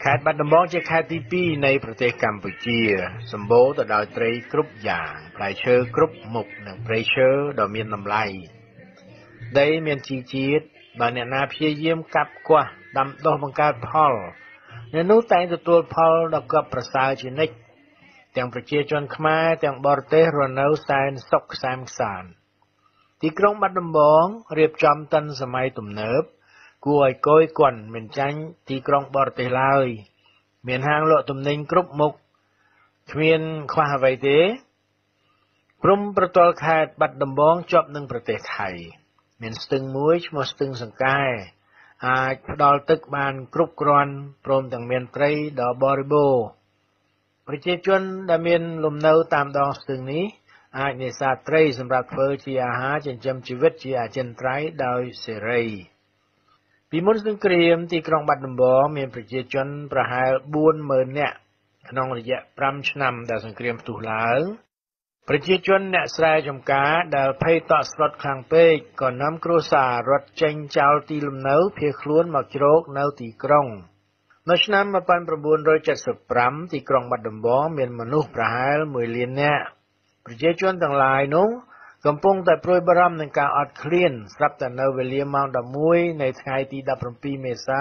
តបាត់ដំបងជាខេត្តទី2នៃប្រទេសកម្ពុជាសម្បូរទៅដោយត្រីគ្រប់យ៉ាងផ្លែឈើគ្រប់មុខនិងព្រៃឈើដ៏មានតម្លៃដីមានជីជាតិបើអ្នកណាព្យាយាមកាប់គាស់ដាំដុះបង្កើតផលអ្នកនោះតែងទទួលផលដ៏កប់ប្រសើរជានិច្ចទាំងប្រជាជនខ្មែរទាំងបរទេសរស់នៅសែនសុខក្សាមខ្សាន្តទីក្រុងបាត់ដំបងរៀបចំទាន់សម័យទំនើបគួរឲ្យគយគន់មិនចាញ់ទីក្រុងបរទេសឡើយមានហាងលក់ទំនិញគ្រប់មុខគ្មានខ្វះអ្វីទេព្រំប្រទល់ខេត្តបាត់ដំបងជាប់នឹងប្រទេសថៃមានស្ទឹងមួយឈ្មោះស្ទឹងសង្កែអាចផ្ដល់ទឹកបានគ្រប់គ្រាន់ព្រមទាំងមានត្រីដ៏បរិបូរណ៍ប្រជាជនដែលមានលំនៅតាមដងស្ទឹងនេះអាចនេសាទត្រីសម្រាប់ធ្វើជាអាហារចិញ្ចឹមជីវិតជាអចិន្ត្រៃយ៍ដោយសេរីពីមុនសង្គ្រាមទីក្រុងបាត់ដំបងមានប្រជាជនប្រហែល 40,000 នាក់ក្នុងរយៈ5ឆ្នាំដែលសង្គ្រាមផ្ទុះឡើងប្រជាជនអ្នកស្រែចម្ការដែលភ័យតក់ស្លុតខ្លាំងពេកក៏នាំគ្រួសាររត់ចេញចោលទីលំនៅភៀសខ្លួនមកជ្រកនៅទីក្រុងនៅឆ្នាំ1975ទីក្រុងបាត់ដំបងមានមនុស្សប្រហែល 1 លាននាក់ប្រជាជនទាំងឡាយនោះកំពុងតែព្រួយបារម្ភនឹងការអត់ឃ្លានស្រាប់តែនៅវេលាម៉ោង 11 នៃថ្ងៃទី 17 មេសា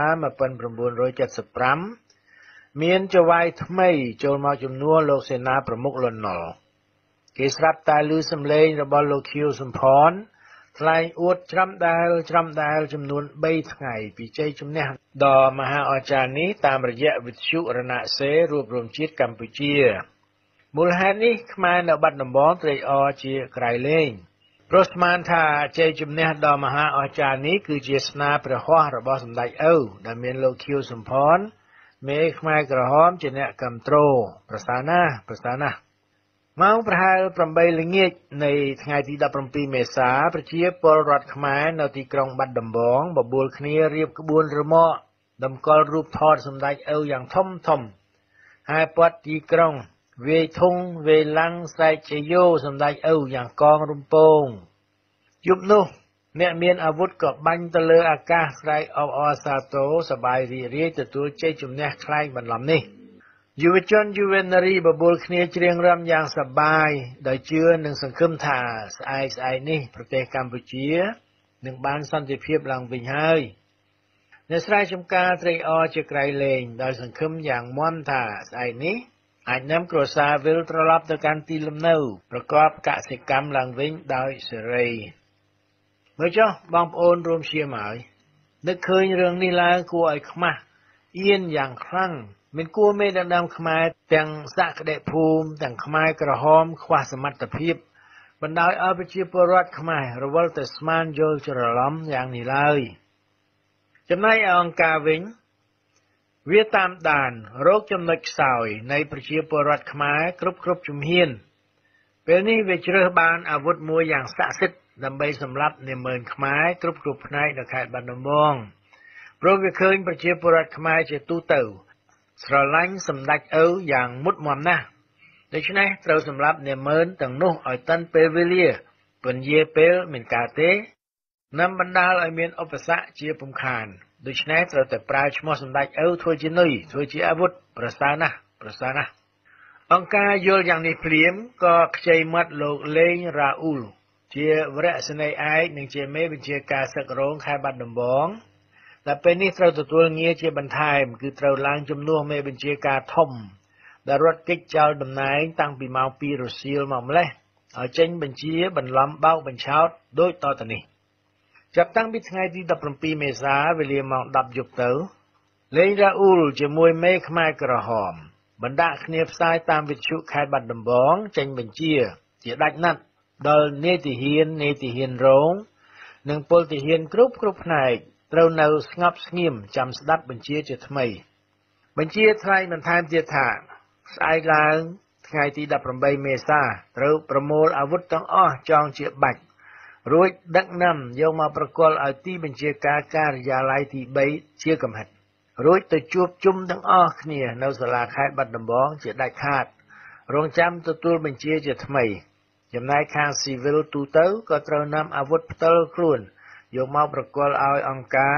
1975មានចៅហ្វាយថ្មីចូលមកជំនួសលោកសេនាប្រមុខលន់ នល់គេស្រាប់តែឮសំឡេងរបស់លោកខៀវសំផនថ្លែងអួតច្រាំដែលចំនួន 3 ថ្ងៃពីជ័យជំនះដ៏មហាអស្ចារ្យនេះតាមរយៈវិទ្យុរណសេររួបរวมជាតិកម្ពុជាមូលហេតុនេះខ្មែរនៅបាត់ដំបងត្រេកអរជាក្រៃលែងព្រោះស្មានថាជ័យជំនះដ៏មហាអស្ចារ្យនេះគឺជាស្នាព្រះហស្ថរបស់សម្ដេចឪដែលមានលោកខៀវសំផនមេខ្មែរក្រហមជាអ្នកគាំទ្រប្រសើរណាស់ម៉ោងប្រហែល 8 ល្ងាចនៃថ្ងៃទី 17 មេសាប្រជាពលរដ្ឋខ្មែរនៅទីក្រុងបាត់ដំបងបបួលគ្នារៀបក្បួនរមាក់តម្កល់រូបថតសម្ដេចឪយ៉ាងធំហើយព័ទ្ធទីក្រុងវាយធុងវាយឡាំងស្រែកជយោសម្ដេចឪយ៉ាងកងរំពងយប់នោះអ្នកមានអាវុធក៏បាញ់ទៅលើអាកាសស្រែកអបអរសាទរសប្បាយរីករាយទទួលជ័យជំនះខ្លែងបន្លំនេះយុវជនយុវនារីបបួលគ្នាច្រៀងរំយ៉ាងសប្បាយដោយជឿនិងសង្ឃឹមថាស្អែកនេះប្រទេសកម្ពុជានឹងបានសន្តិភាពឡើងវិញហើយអ្នកស្រែចម្ការត្រេកអរជាក្រៃលែងដោយសង្ឃឹមយ៉ាងមាំថាស្អែកនេះអាចនាំគ្រួសារវិលត្រឡប់ទៅកាន់ទីលំនៅប្រកបកសិកម្មឡើងវិញដោយសេរីមើលចុះបងប្អូនរួមឈាមហើយនឹកឃើញរឿងនេះឡើងគួរឲ្យខ្មាស់អៀនយ៉ាងខ្លាំងមិនគួរមេដឹកនាំខ្មែរទាំងសក្តិភូមិទាំងខ្មែរក្រហមខ្វះសមត្ថភាពបណ្ដោយឲ្យប្រជាពលរដ្ឋខ្មែររវល់តែស្មានយល់ច្រឡំយ៉ាងនេះឡើយចំណែកអង្គការវិញវាតាមដានរោគចំណុចខ្សោយនៃប្រជាពលរដ្ឋខ្មែរគ្រប់ជំហានពេលនេះវាជ្រើសបានអាវុធមួយយ៉ាងស័ក្តិសិទ្ធិដើម្បីសម្លាប់នាម៉ឺនខ្មែរគ្រប់ផ្នែកនៅខេត្តបាត់ដំបងព្រោះវាឃើញប្រជាពលរដ្ឋខ្មែរជាទូទៅស្រឡាញ់សម្ដេចឪយ៉ាងមុតមាំណាស់ដូច្នេះត្រូវសម្លាប់នាម៉ឺនទាំងនោះឲ្យទាន់ពេលវេលាពន្យាពេលមិនកើតទេនាំបណ្ដាលឲ្យមានឧបសគ្គជាពំខានដូច្នេះត្រូវតែប្រើឈ្មោះសម្ដេចឪធ្វើជានុយធ្វើជាអាវុធប្រសើរណាស់អង្គការយល់យ៉ាងនេះភ្លាមក៏ខ្ចីមាត់លោកលេងរ៉ាអ៊ូលជាវរៈសេនីយ៍ឯកនិងជាមេបញ្ជាការសឹករងខេត្តបាត់ដំបងដែលពេលនេះត្រូវទទួលងារជាបន្ថែមគឺត្រូវឡើងជំនួសមេបញ្ជាការធំដែលរត់គេចចោលតំណែងតាំងពីម៉ោង 2 រសៀលមកម្លេះឲ្យចេញបញ្ជាបន្លំបោកបញ្ឆោតដូចតទៅនេះចាប់តាំងពីថ្ងៃទី 17 មេសាវេលាម៉ោង 10 យប់ទៅលេងរ៉ាអ៊ូលជាមួយមេខ្មែរក្រហមបណ្ដាក់គ្នាផ្សាយតាមវិទ្យុខេត្តបាត់ដំបងចេញបញ្ជាជាដាច់ណាត់ដល់នាយទាហានរងនិងពលទាហានគ្រប់ផ្នែកត្រូវនៅស្ងប់ស្ងៀមចាំស្ដាប់បញ្ជាជាថ្មីបញ្ជាថ្លែងបន្ថែមទៀតថាស្អែកឡើងថ្ងៃទី 18 មេសាត្រូវប្រមូលអាវុធទាំងអស់ចងជាបាច់រួចដឹកនាំយកមកប្រគល់ឲ្យទីបញ្ជាការការិយាល័យទី 3 ជាកំហិតរួចទៅជួបជុំទាំងអស់គ្នានៅសាលាខេត្តបាត់ដំបងជាដាច់ខាតរងចាំទទួលបញ្ជាជាថ្មីចំណែកខាងស៊ីវិលទូទៅក៏ត្រូវនាំអាវុធផ្ទាល់ខ្លួនយកមកប្រគល់ឲ្យអង្គការ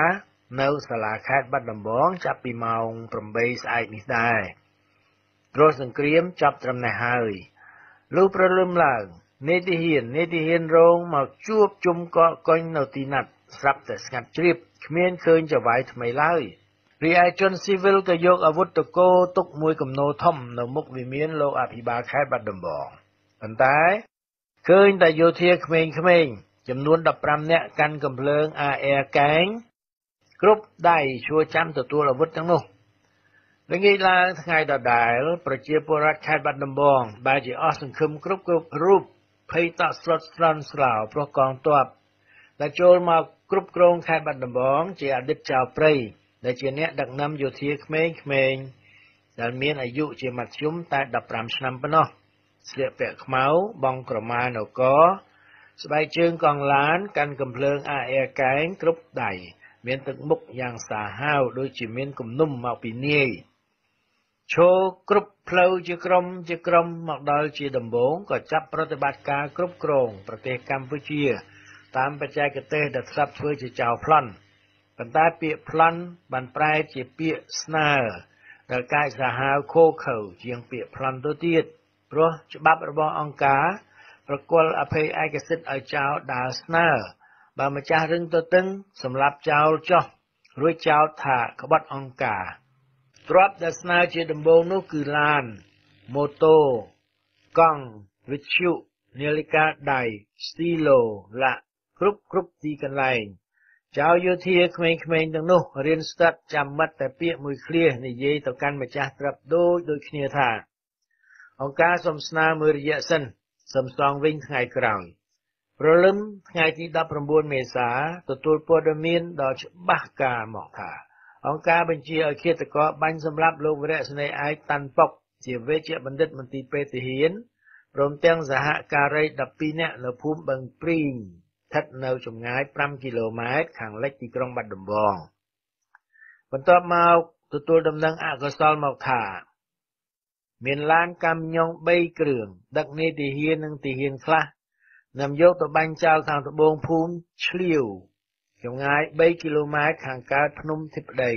នៅសាលាខេត្តបាត់ដំបងចាប់ពីម៉ោង 8 ស្អែកនេះដែរព្រោះសង្គ្រាមចប់ត្រឹមនេះហើយលុះព្រលឹមឡើងនេតិហ៊ានរងមកជួបជុំកកកុញនៅទីណាត់ស្រាប់តែស្ងាត់ជ្រាបគ្មានឃើញចៅហ្វាយថ្មីឡើយរីឯជនស៊ីវិលក៏យកអាវុធតកោទុកមួយគំនោធំនៅមុខវិមានលោកអភិបាលខេត្តបាត់ដំបងប៉ុន្តែឃើញតែយោធាក្មេងៗចំនួន15នាក់កាន់កំភ្លើង AR កែងគ្រប់ដៃឈួរចាំទទួលអាវុធទាំងនោះល្ងាចឡើងថ្ងៃដដែលប្រជាពលរដ្ឋខេត្តបាត់ដំបងបែរជាអស់សង្ឃឹមគ្រប់រូបភ័យតក់ស្លុតស្លន់ស្លោព្រោះកងទ័ពដែលចូលមកគ្រប់គ្រងខេត្តបាត់ដំបងជាអតីតចៅព្រៃដែលជាអ្នកដឹកនាំយោធាក្មេងៗដែលមានអាយុជាមធ្យមតែ15ឆ្នាំប៉ុណ្ណោះស្លៀកពាក់ខ្មៅបង់ក្រមានគរស្បែកជើងកង់ឡានកាន់កំភ្លើង AR កែងគ្រប់ដៃមានទឹកមុខយ៉ាងសាហាវដូចជាមានគំនុំមកពីនាយឈរគ្រប់ផ្លូវជាក្រុមមកដល់ជាដំបូងក៏ចាប់ប្រតិបត្តិការគ្រប់គ្រងប្រទេសកម្ពុជាតាមបច្ចេកទេសដែលធ្លាប់ធ្វើជាចៅប្លន់ប៉ុន្តែពាក្យប្លន់បានប្រែជាពាក្យស្នើដែលកាយសាហាវខូខើជាងពាក្យប្លន់ទៅទៀតព្រោះច្បាប់របស់អង្គការប្រគល់អភ័យឯកសិទ្ធិឲ្យចៅដើរស្នើបើម្ចាស់រឹងទៅតឹងសម្រាប់ចោលចោះរួចចោទថាក្បត់អង្គការទ្រព្យដែលស្នើជាដំបូងនោះគឺឡានម៉ូតូកង់វិទ្យុនាឡិកាដៃស្ទីឡូឡាគ្រប់ទីកន្លែងចៅយោធាក្មេងៗទាំងនោះរៀនស្ទាត់ចាំម៉ាត់តែពាក្យមួយឃ្លានិយាយទៅកាន់ម្ចាស់ទ្រព្យដូចគ្នាថាអង្គការសូមស្នើមួយរយៈសិនសូមសងវិញថ្ងៃក្រោយព្រលឹមថ្ងៃទី19មេសាទទួលព័ត៌មានដ៏ច្បាស់ការមកថាអង្គការបញ្ជាឲ្យឃាតករបាញ់សម្លាប់លោកវរៈសេនីយ៍ឯកតាន់ប៉ុកជាវេជ្ជបណ្ឌិតមន្ទីរពេទ្យទាហានព្រមទាំងសហការី12នាក់នៅភូមិបឹងព្រីងស្ថិតនៅចម្ងាយ5គីឡូម៉ែត្រខាងលិចទីក្រុងបាត់ដំបងបន្ទាប់មកទទួលដំណឹងអកុសលមកថាមានឡានកាំយ៉ុង3គ្រឿងដឹកនាយទាហាននិងទាហានខ្លះនាំយកទៅបាញ់ចោលខាងត្បូងភូមិឆ្លៀវចម្ងាយ3គីឡូម៉ែត្រខាងកើតភ្នំធីបដី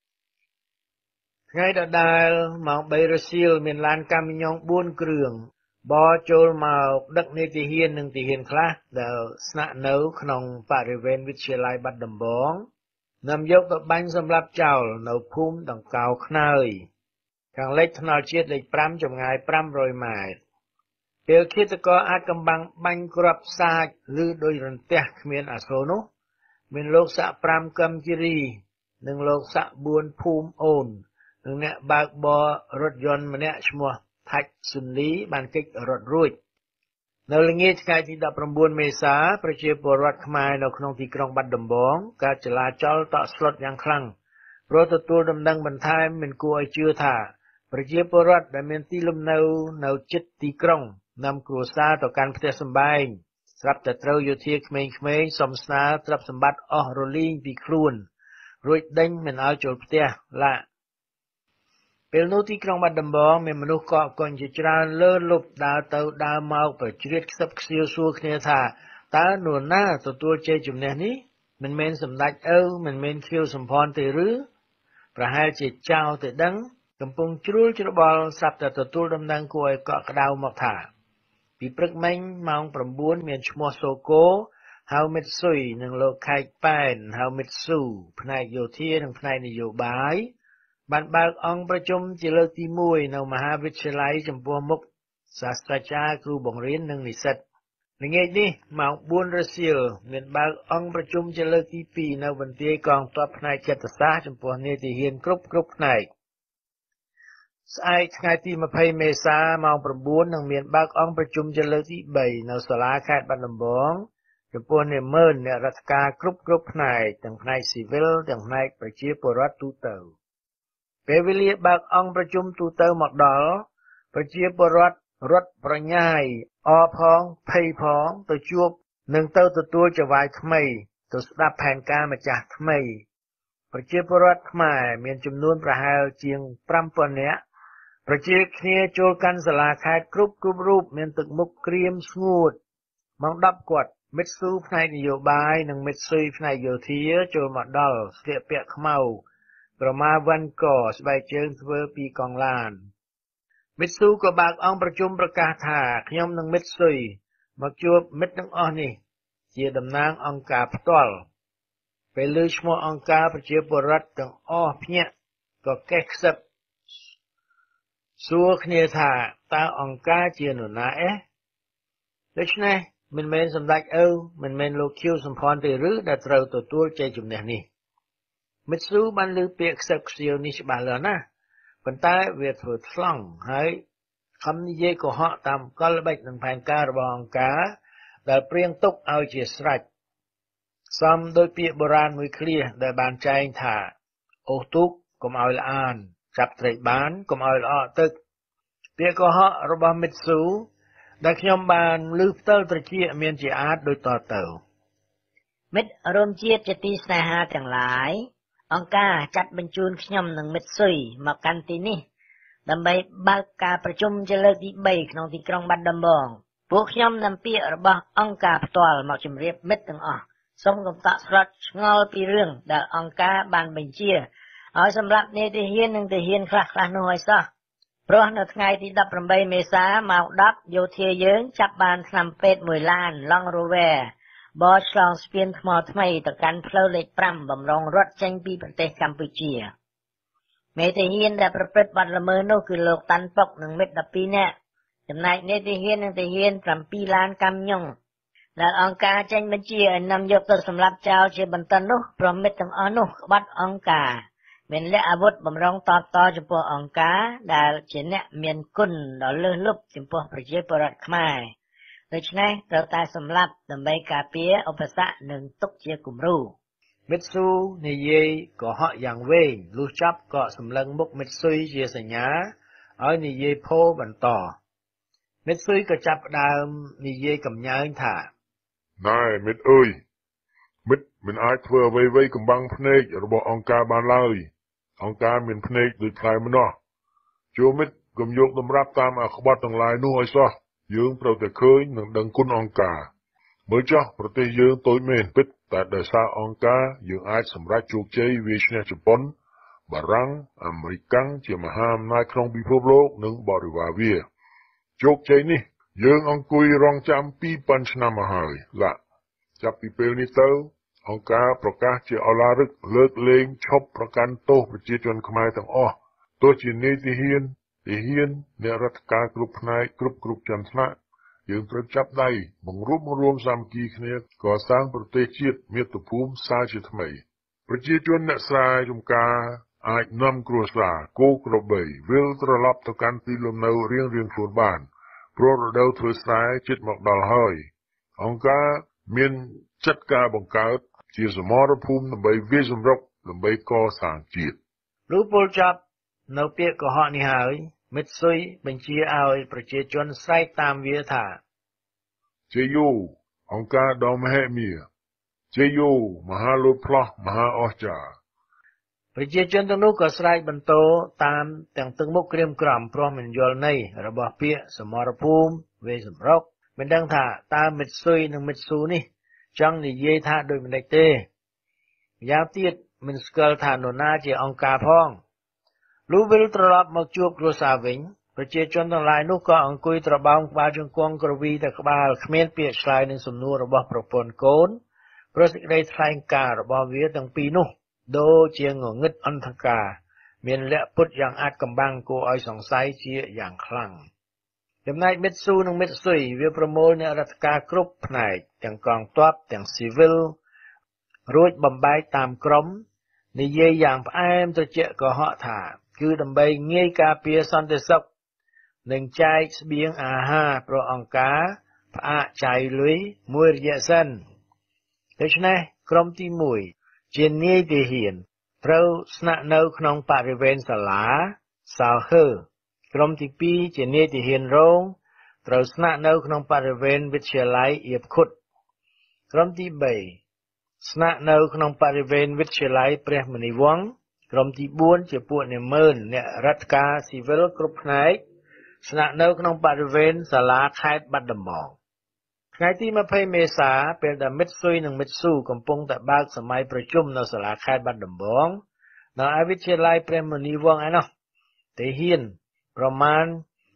ថ្ងៃដដែលម៉ោង3រសៀលមានឡានកាំយ៉ុង4គ្រឿងបរចូលមកដឹកនាយទាហាននិងទាហានខ្លះដែលស្នាក់នៅក្នុងបរិវេណវិទ្យាល័យបាត់ដំបងនាំយកទៅបាញ់សម្លាប់ចោលនៅភូមិដង្កោខ្នើយខាងលិចថ្នល់ជាតិលេខ5ចម្ងាយ500ម៉ែត្រពេលឃាតករអាចកំបាំងបាញ់គ្រាប់សាច់ឬដោយរន្ទះគ្មានអាសូរនោះមានលោកស័ក5កម្មគិរីនិងលោកស័ក4ភូមិអូននិងអ្នកបើកបររថយន្តម្នាក់ឈ្មោះថាច់ស៊ុនលីបានគេចរត់រួចនៅល្ងាចថ្ងៃទី19មេសាប្រជាពលរដ្ឋខ្មែរនៅក្នុងទីក្រុងបាត់ដំបងកើតចលាចលតក់ស្លុតយ៉ាងខ្លាំងព្រោះទទួលដំណឹងបន្ថែមមិនគួរឲ្យជឿថាប្រជាពលរដ្ឋដែលមានទីលំនៅនៅជិតទីក្រុងនាំគ្រួសារទៅកាន់ផ្ទះសម្បែងស្រាប់តែត្រូវយោធាក្មេងៗសុំស្នើទ្រព្យសម្បត្តិអស់រលីងពីខ្លួនរួចដេញមិនឲ្យចូលផ្ទះឡាពេលនោះទីក្រុងបាត់ដំបងមានមនុស្សកកកុញជាច្រើនលើលប់ដើរទៅដើរមកប្រជ្រៀតខ្សឹបខ្សៀវសួរគ្នាថាតើនរណាទទួលជ័យជំនះនេះមិនមែនសម្ដេចឪមិនមែនខៀវសំផនទេឬប្រហែលជាចៅទៅដឹងកំពុងជ្រួលច្របល់ស្រាប់តែទទួលដំណឹងគួរឲ្យកក់ក្ដៅមកថាពីព្រឹកមិញម៉ោង9មានឈ្មោះសូកូហៅមិតស៊ុយនិងលោកខេកប៉ែនហៅមិតស៊ូផ្នែកយោធានិងផ្នែកនយោបាយបានបើកអង្គប្រជុំជាលើកទី1នៅមហាវិទ្យាល័យចំពោះមុខសាស្ត្រាចារ្យគ្រូបង្រៀននិងនិស្សិតល្ងាចនេះម៉ោង4រសៀលមានបើកអង្គប្រជុំជាលើកទី2នៅបន្ទាយកងទ័ពផ្នែកចិត្តសាស្ត្រចំពោះនាយទាហានគ្រប់ផ្នែកស្អែកថ្ងៃទី20មេសាម៉ោង9នឹងមានបើកអង្គប្រជុំជាលើកទី3នៅសាលាខេត្តបាត់ដំបងចំពោះនាម៉ឺនអ្នករដ្ឋការគ្រប់ផ្នែកទាំងផ្នែកស៊ីវិលទាំងផ្នែកប្រជាពលរដ្ឋទូទៅពេលវេលាបើកអង្គប្រជុំទូទៅមកដល់ប្រជាពលរដ្ឋរត់ប្រញាយអផងភ័យផងទៅជួបនឹងទៅទទួលចៅហ្វាយថ្មីទៅស្ដាប់ផែនការម្ចាស់ថ្មីប្រជាពលរដ្ឋខ្មែរមានចំនួនប្រហែលជាង 5000 នាក់ប្រជាគ្នាចូលកាន់សាលាខេត្តគ្រប់រូបមានទឹកមុខក្រៀមស្ងួតម៉ោង10គាត់មិត្តស៊ូផ្នែកនយោបាយនិងមិត្តស៊ុយផ្នែកយោធាចូលមកដល់ស្លៀកពាក់ខ្មៅប្រមាវ៉ាន់កស្បែកជើងធ្វើពីកង់ឡានមិត្តស៊ូក៏បើកអង្គប្រជុំប្រកាសថាខ្ញុំនិងមិត្តស៊ុយមកជួបមិត្តទាំងអស់នេះជាតំណាងអង្គការផ្ទាល់ពេលលើឈ្មោះអង្គការប្រជាពលរដ្ឋទាំងអស់ភ្ញាក់ក៏កេះខ្សឹបសួរគ្នាថាតើអង្គការជានរណាដូច្នេះមិនមែនសម្ដេចឪមិនមែនលោកខៀវសំផនទេឬដែលត្រូវទទួលជ័យជំនះនេះមិត្តស៊ូបានលើពាក្យខ្សឹបខ្សៀវនេះច្បាស់លាស់ណាស់ប៉ុន្តែវាធ្វើថ្លង់ហើយខំនិយាយកុហកតាមកលល្បិចនិងផែនការរបស់អង្គការដែលព្រៀងទុកឲ្យជាស្រេចសមដោយពាក្យបុរាណមួយឃ្លាដែលបានចែងថាអូសទូកកុំឲ្យល្អអានចាប់ត្រីបានកុំឲ្យល្អក់ទឹកពាក្យកុហករបស់មិត្តស៊ូដែលខ្ញុំបានលើផ្ទាល់ត្រជាមានជាអាចដូចតទៅមិត្តរួមជាតិជាទីស្នេហាទាំងឡាយអង្គការចាត់បញ្ជូនខ្ញុំនិងមិត្តស៊ុយមកកាន់ទីនេះដើម្បីបើកការប្រជុំជាលើកទី3ក្នុងទីក្រុងបាត់ដំបងពួកខ្ញុំនำពាក្យរបស់អង្គការផ្ទាល់មកជម្រាបមិត្តទាំងអស់សូមកុំតក់ស្លុតឆ្ងល់ពីរឿងដែលអង្គការបានបញ្ជាឲ្យសម្រាប់នាយទាហាននិងទាហានខ្លះៗនោះឲ្យសោះព្រោះនៅថ្ងៃទី18មេសាម៉ោង10យោធាយើងចាប់បានថ្នាំពេទ្យមួយឡានឡង់រូវែបោះឆ្លងស្ពានថ្មថ្មីទៅកាន់ផ្លូវលេខ5បំរុងរត់ចេញពីប្រទេសកម្ពុជាមេទាហានដែលប្រព្រឹត្តបទល្មើសនោះគឺលោកតាន់ពុកនិងមិត្ត12នាក់ចំណែកនាយទាហាននិងទាហាន7ឡានកាំញុងដែលអង្គការចេញបញ្ជាឲ្យនាំយកទៅសម្លាប់ចោលជាបន្ទាន់នោះព្រមមិត្តទាំងអស់នោះក្បត់អង្គការមានលក្ខអាវុធបំរុងតបតចំពោះអង្គការដែលជាអ្នកមានគុណដ៏លើសលប់ចំពោះប្រជាពលរដ្ឋខ្មែរដូច្នេះត្រូវតែសម្លាប់ដើម្បីការពារឧបសគ្គនិងទុកជាគំរូមិត្តស៊ូនិយាយកុហកយ៉ាងវែងលុះចាប់ក៏សម្លឹងមុខមិត្តស៊ុយជាសញ្ញាឲ្យនិយាយពោលបន្តមិត្តស៊ុយក៏ចាប់ផ្ដើមនិយាយកំញើងថាណែមិត្តអើយមិត្តមិនអាចធ្វើអ្វីៗកំបាំងភ្នែករបស់អង្គការបានឡើយអង្គការមានភ្នែកដូចផ្លែម្នាស់ចូលមិត្តកុំយកតម្រាប់តាមអាក្បត់ទាំងឡាយនោះឲ្យសោះយើងត្រូវតែឃើញនិងដឹងគុណអង្គការមើលចុះប្រទេសយើងតូចមែនពិតតែដោយសារអង្គការយើងអាចសម្រេចជោគជ័យវាយឈ្នះជប៉ុនបារាំងអាមេរិកជាមហាអំណាចក្នុងពិភពលោកនិងបរិវារវាជោគជ័យនេះយើងអង្គុយរងចាំ2000ឆ្នាំមកហើយចាប់ពីពេលនេះទៅអង្គការប្រកាសជាឱឡារិកលើកលែងឈប់ប្រកាន់ទោសប្រជាជនខ្មែរទាំងអស់ទោះជានាយទាហានអ្នករដ្ឋការគ្រប់ផ្នែកគ្រប់ជាន់ថ្នាក់យើងត្រូវចាប់ដៃបង្រួបបង្រួមសាមគ្គីគ្នាកសាងប្រទេសជាតិមាតុភូមិសាជាថ្មីប្រជាជនអ្នកស្រែចម្ការអាចនាំគ្រួសារគោក្របីវិលត្រឡប់ទៅកាន់ទីលំនៅរៀងៗខ្លួនបានព្រោះរដូវធ្វើស្រែជិតមកដល់ហើយអង្គការមានចាត់ការបង្កើតជាសមរភូមិដើម្បីវាយសម្រុកដើម្បីកសាងជាតិលុះពលចាប់នៅពាក្យកុហកនេះហើយមិត្តស៊ុយបញ្ជាឲ្យប្រជាជនស្រែកតាមវាថាជ័យយោអង្គការដ៏មហិមាជ័យយោមហាលោតផ្លោះមហាអស្ចារ្យប្រជាជនទាំងនោះក៏ស្រែកបន្តតាមទាំងទឹកមុខក្រៀមក្រំព្រោះមិនយល់ន័យរបស់ពាក្យសមរភូមិវាយសម្រុកមិនដឹងថាតើមិត្តស៊ុយនិងមិត្តស៊ូនេះចង់និយាយថាដូចម្តេចទេម្យ៉ាងទៀតមិនស្គាល់ថានរណាជាអង្គការផងលុះវិលត្រឡប់មកជួបគ្រួសារវិញប្រជាជនទាំងឡាយនោះក៏អង្គុយត្របោងក្បាលជង្គង់ក្រវីតែក្បាលគ្មានពាក្យឆ្លើយនឹងសំណួររបស់ប្រពន្ធកូនព្រោះសេចក្តីថ្លែងការណ៍របស់វាទាំងពីរនោះដូចជាងងឹតអន្តការមានលក្ខពុតយ៉ាងអាចកំបាំងគួរឲ្យសង្ស័យជាយ៉ាងខ្លាំងចំណែកមិត្តស៊ូនិងមិត្តស៊ុយវាប្រមូលអ្នករដ្ឋការគ្រប់ផ្នែកទាំងកងទ័ពទាំងស៊ីវិលរួចបំបែកតាមក្រុមនិយាយយ៉ាងផ្អែមត្រជាក់កុហកថាគឺដើម្បីងាយការពារសន្តិសុខនិងចែកស្បៀងអាហារប្រអង្គការផ្អាកចាយលុយមួយរយៈសិនដូច្នេះក្រុមទី1ជានាយទាហានត្រូវស្នាក់នៅក្នុងបរិវេណសាលាសាលហឺក្រុមទី2ជានាយទាហានរងត្រូវស្នាក់នៅក្នុងបរិវេណវិទ្យាល័យអៀបខុតក្រុមទី3ស្នាក់នៅក្នុងបរិវេណវិទ្យាល័យព្រះមុនីវង្សក្រុមទី4ជាពួកនាម៉ឺនអ្នករដ្ឋការស៊ីវិលគ្រប់ផ្នែកស្នាក់នៅក្នុងបរិវេណសាលាខេត្តបាត់ដំបងថ្ងៃទី20មេសាពេលដែលមិត្តស៊ុយនិងមិត្តស៊ូកំពុងតែបើកសម័យប្រជុំនៅសាលាខេត្តបាត់ដំបងនៅឯវិទ្យាល័យព្រះមុនីវង្សឯណោះទាហានប្រមាណ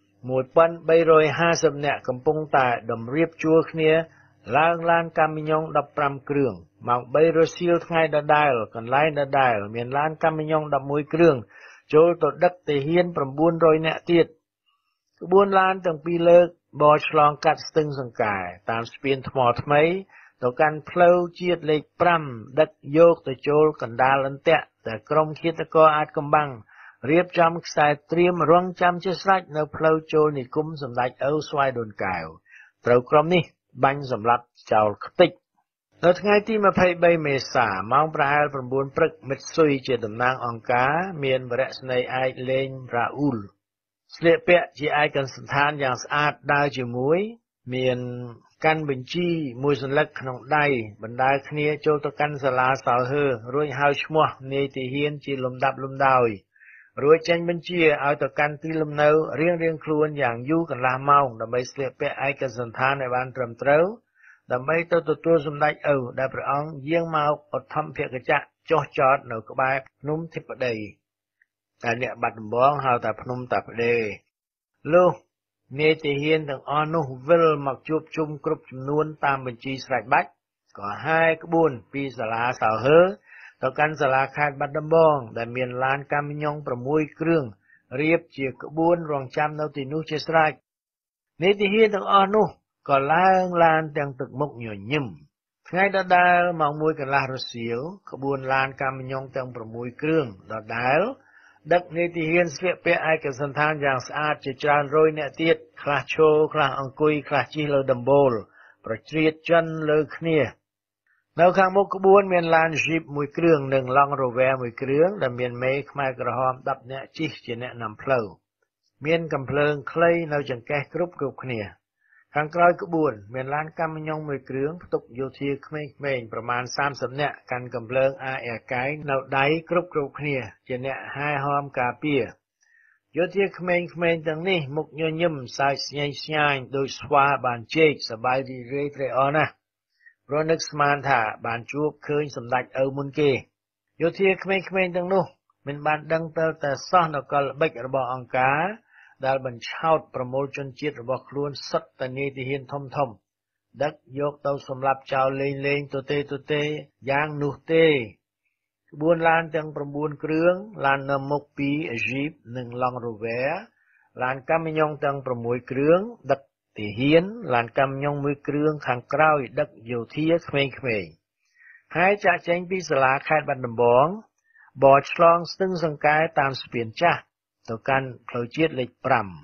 1350នាក់កំពុងតែតម្រៀបជួរគ្នាឡើងឡានកាមីយ៉ុង15គ្រឿងម៉ោង3រសៀលថ្ងៃដដែលកន្លែងដដែលមានឡានកាមីយ៉ុង11គ្រឿងចូលទៅដឹកទាហាន900នាក់ទៀតក្បួនឡានទាំងពីរលើកបរឆ្លងកាត់ស្ទឹងសង្កែតាមស្ពានថ្មថ្មីទៅកាន់ផ្លូវជាតិលេខ5ដឹកយកទៅចូលកណ្ដាលអន្ទាក់ដែលក្រុមឃាតករអាចកំបាំងរៀបចំខ្សែត្រៀមរងចាំជាស្រេចនៅផ្លូវចូលនិគមសម្ដេចឪស្វាយដូនកែវត្រូវក្រុមនេះបាញ់សម្លាប់ចោលខ្ទេចនៅថ្ងៃទី23មេសាម៉ោងប្រហែល9ព្រឹកមិត្តស៊ុយជាតំណាងអង្គការមានវរៈស្នេហ៍ឯកលេងរ៉ាអ៊ូលស្លៀកពាក់ជាឯកសណ្ឋានយ៉ាងស្អាតដើរជាមួយមានកាន់បញ្ជីមួយសន្លឹកក្នុងដៃបណ្ដាលគ្នាចូលទៅកាន់សាលាសោហឺរួចហៅឈ្មោះនាយទាហានជាលំដាប់លំដោយរួចចេញបញ្ជាឲ្យទៅកាន់ទីលំនៅរៀងៗខ្លួនយ៉ាងយូរកន្លះម៉ោងដើម្បីស្លៀកពាក់ឯកសណ្ឋានឲ្យបានត្រឹមត្រូវដើម្បីទៅទទួលសម្ដេចឪដែលព្រះអង្គយាងមកឧត្តមភក្ចៈចុះចតនៅក្បែរភ្នំធិបតីតែអ្នកបាត់ដំបងហៅថាភ្នំតាផ្ដេលោកនាយទាហានទាំងអស់នោះវិលមកជួបជុំគ្រប់ចំនួនតាមបញ្ជីស្រេចបាច់ក៏ហាយក្បួនពីសាលាសោហឺទៅកាន់សាលាខេត្តបាត់ដំបងដែលមានឡានកាមីយ៉ុង6គ្រឿងរៀបជាក្បួនរងចាំនៅទីនោះជាស្រេចនាយទាហានទាំងអស់នោះក៏ឡើងឡានទាំងទឹកមុខញញឹមថ្ងៃដដែលម៉ោង1កន្លះរសៀលក្បួនឡានកាមីយ៉ុងទាំង6គ្រឿងដដែលដឹកនាយទាហានស្លៀកពាក់ឯកសណ្ឋានយ៉ាងស្អាតជាច្រើនរយនាក់ទៀតខ្លះឈរខ្លះអង្គុយខ្លះជិះលើដំបូលប្រជ្រៀតចិនលើគ្នានៅខាងមុខក្បួនមានឡាន Jeep មួយគ្រឿងនិង Land Rover មួយគ្រឿងដែលមានមេខ្មែរក្រហម10នាក់ជិះជាអ្នកនាំផ្លូវមានកាំភ្លើងខ្លីនៅចង្កេះគ្រប់គ្នាខាងក្រោយក្បួនមានឡានកាមីយ៉ុងមួយគ្រឿងផ្ទុកយោធាក្មេងៗប្រមាណ30នាក់កាន់កាំភ្លើង AR-កែងនៅដៃគ្រប់គ្នាជាអ្នកហែហមការពារយោធាក្មេងៗទាំងនេះមុខញញឹមសើចស្ញែងស្ញាញដូចស្វាបានជែកសប្បាយរីករាយត្រេកអរណាស់ព្រោះនឹកស្មានថាបានជួបឃើញសម្ដេចឪមុនគេយោធាក្មេងៗទាំងនោះមិនបានដឹងទៅតែសោះនគរល្បិចរបស់អង្គការដែលបញ្ឆោតប្រមូលជនជាតិរបស់ខ្លួនសុទ្ធតែនាយទាហានធំដឹកយកទៅសម្លាប់ចោលលេងទទេយ៉ាងនោះទេក្បួនឡានទាំង9គ្រឿងឡាននៅមុខ2 Jeep និង Land Rover ឡានកាមីយ៉ុងទាំង6គ្រឿងដឹកទាហានឡានកាមីយ៉ុងមួយគ្រឿងខាងក្រោយដឹកយោធាក្មេងៗហើយចាក់ចេញពីសាលាខេត្តបាត់ដំបងបរឆ្លងស្ទឹងសង្កែតាមស្ពានចាស់ទៅកាន់ផ្លូវជាតិលេខ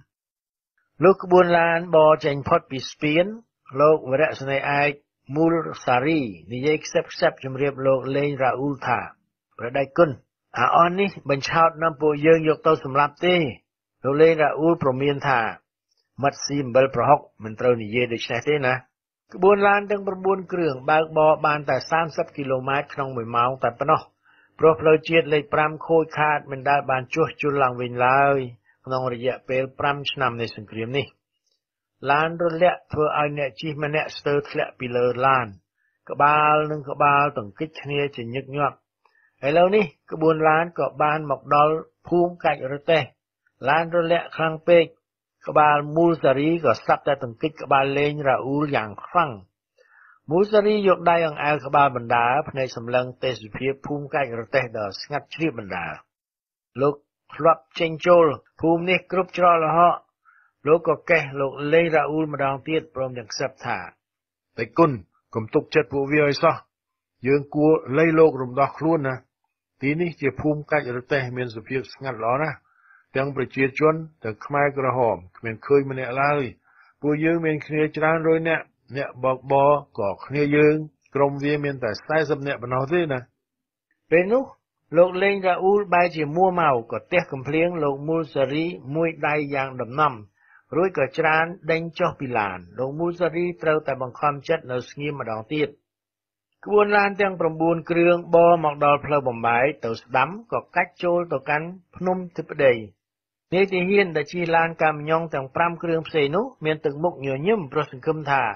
5លោកក្បួនឡានបរចេញផុតពីស្ពានលោកវរៈស្នេហ៍ឯកមូលសារីនិយាយខ្សឹបជំរាបលោកលេងរ៉ាអ៊ូលថាព្រះដៃគុណអាអននេះបញ្ឆោតនាំពួកយើងយកទៅសម្លាប់ទេលោកលេងរ៉ាអ៊ូលប្រមានថាមាត់ស៊ីអំបិលប្រហុកមិនត្រូវនិយាយដូចនេះទេណាក្បួនឡានទាំង9គ្រឿងបើកបរបានតែ30គីឡូម៉ែត្រក្នុង1ម៉ោងតែប៉ុណ្ណោះព្រោះផ្លូវជាតិលេខ5ខូចខាតមិនដែលបានជួសជុលឡើងវិញឡើយក្នុងរយៈពេល5ឆ្នាំនៃសង្គ្រាមនេះឡានរលាក់ធ្វើឲ្យអ្នកជិះម្នាក់ស្ទើរធ្លាក់ពីលើឡានក្បាលនឹងក្បាលទង្គិចគ្នាជាញឹកញាប់ឥឡូវនេះក្បួនឡានក៏បានមកដល់ភូមិកាច់រទេះឡានរលាក់ខ្លាំងពេកក្បាលមូលសារីក៏ស្ដាប់តែទង្គិចក្បាលលេងរ៉ាអ៊ូលយ៉ាងខ្លាំងមូលសារីយកដៃអង្អែលក្បាលបណ្ដាភ្នែកសម្លឹងទេសភាពភូមិកាច់រទេះដ៏ស្ងាត់ជ្រាបបណ្ដាលោកធ្លាប់ចេញចូលភូមិនេះគ្រប់ច្រកល្ហកលោកក៏កេះលោកលេងរ៉ាអ៊ូលម្ដងទៀតព្រមទាំងខ្សឹបថាតែគុណកុំទុកចិត្តពួកវាឲ្យសោះយើងគួរលៃលោករំដោះខ្លួនណាទីនេះជាភូមិកាច់រទេសមានសភាពស្ងាត់ល្អណាស់ទាំងប្រជាជនទាំងខ្មែរក្រហមគ្មានឃើញម្នាក់ឡើយពួកយើងមានគ្នាច្រើនរយនាក់អ្នកបកបក៏គ្នាយើងក្រុមវាមានតែ40នាក់ប៉ុណ្ណោះទេណាពេលនោះលោកលេងរ៉ាអ៊ូលបែរជាមួម៉ៅក៏ទះកំភ្លៀងលោកមូលសារីមួយដៃយ៉ាងដំណំរួចក៏ច្រានដេញចុះពីឡានលោកមូលសារីត្រូវតែបង្ខំចិត្តនៅស្ងៀមម្ដងទៀតក្បួនឡានទាំង9គ្រឿងបរមកដល់ផ្លូវបំបែកទៅស្ដាំក៏កាច់ចូលទៅកាន់ភ្នំធិបតីនាយទាហានដែលជិះឡានកាមីយ៉ុងទាំង5គ្រឿងផ្សេងនោះមានទឹកមុខញញឹមព្រោះសង្ឃឹមថា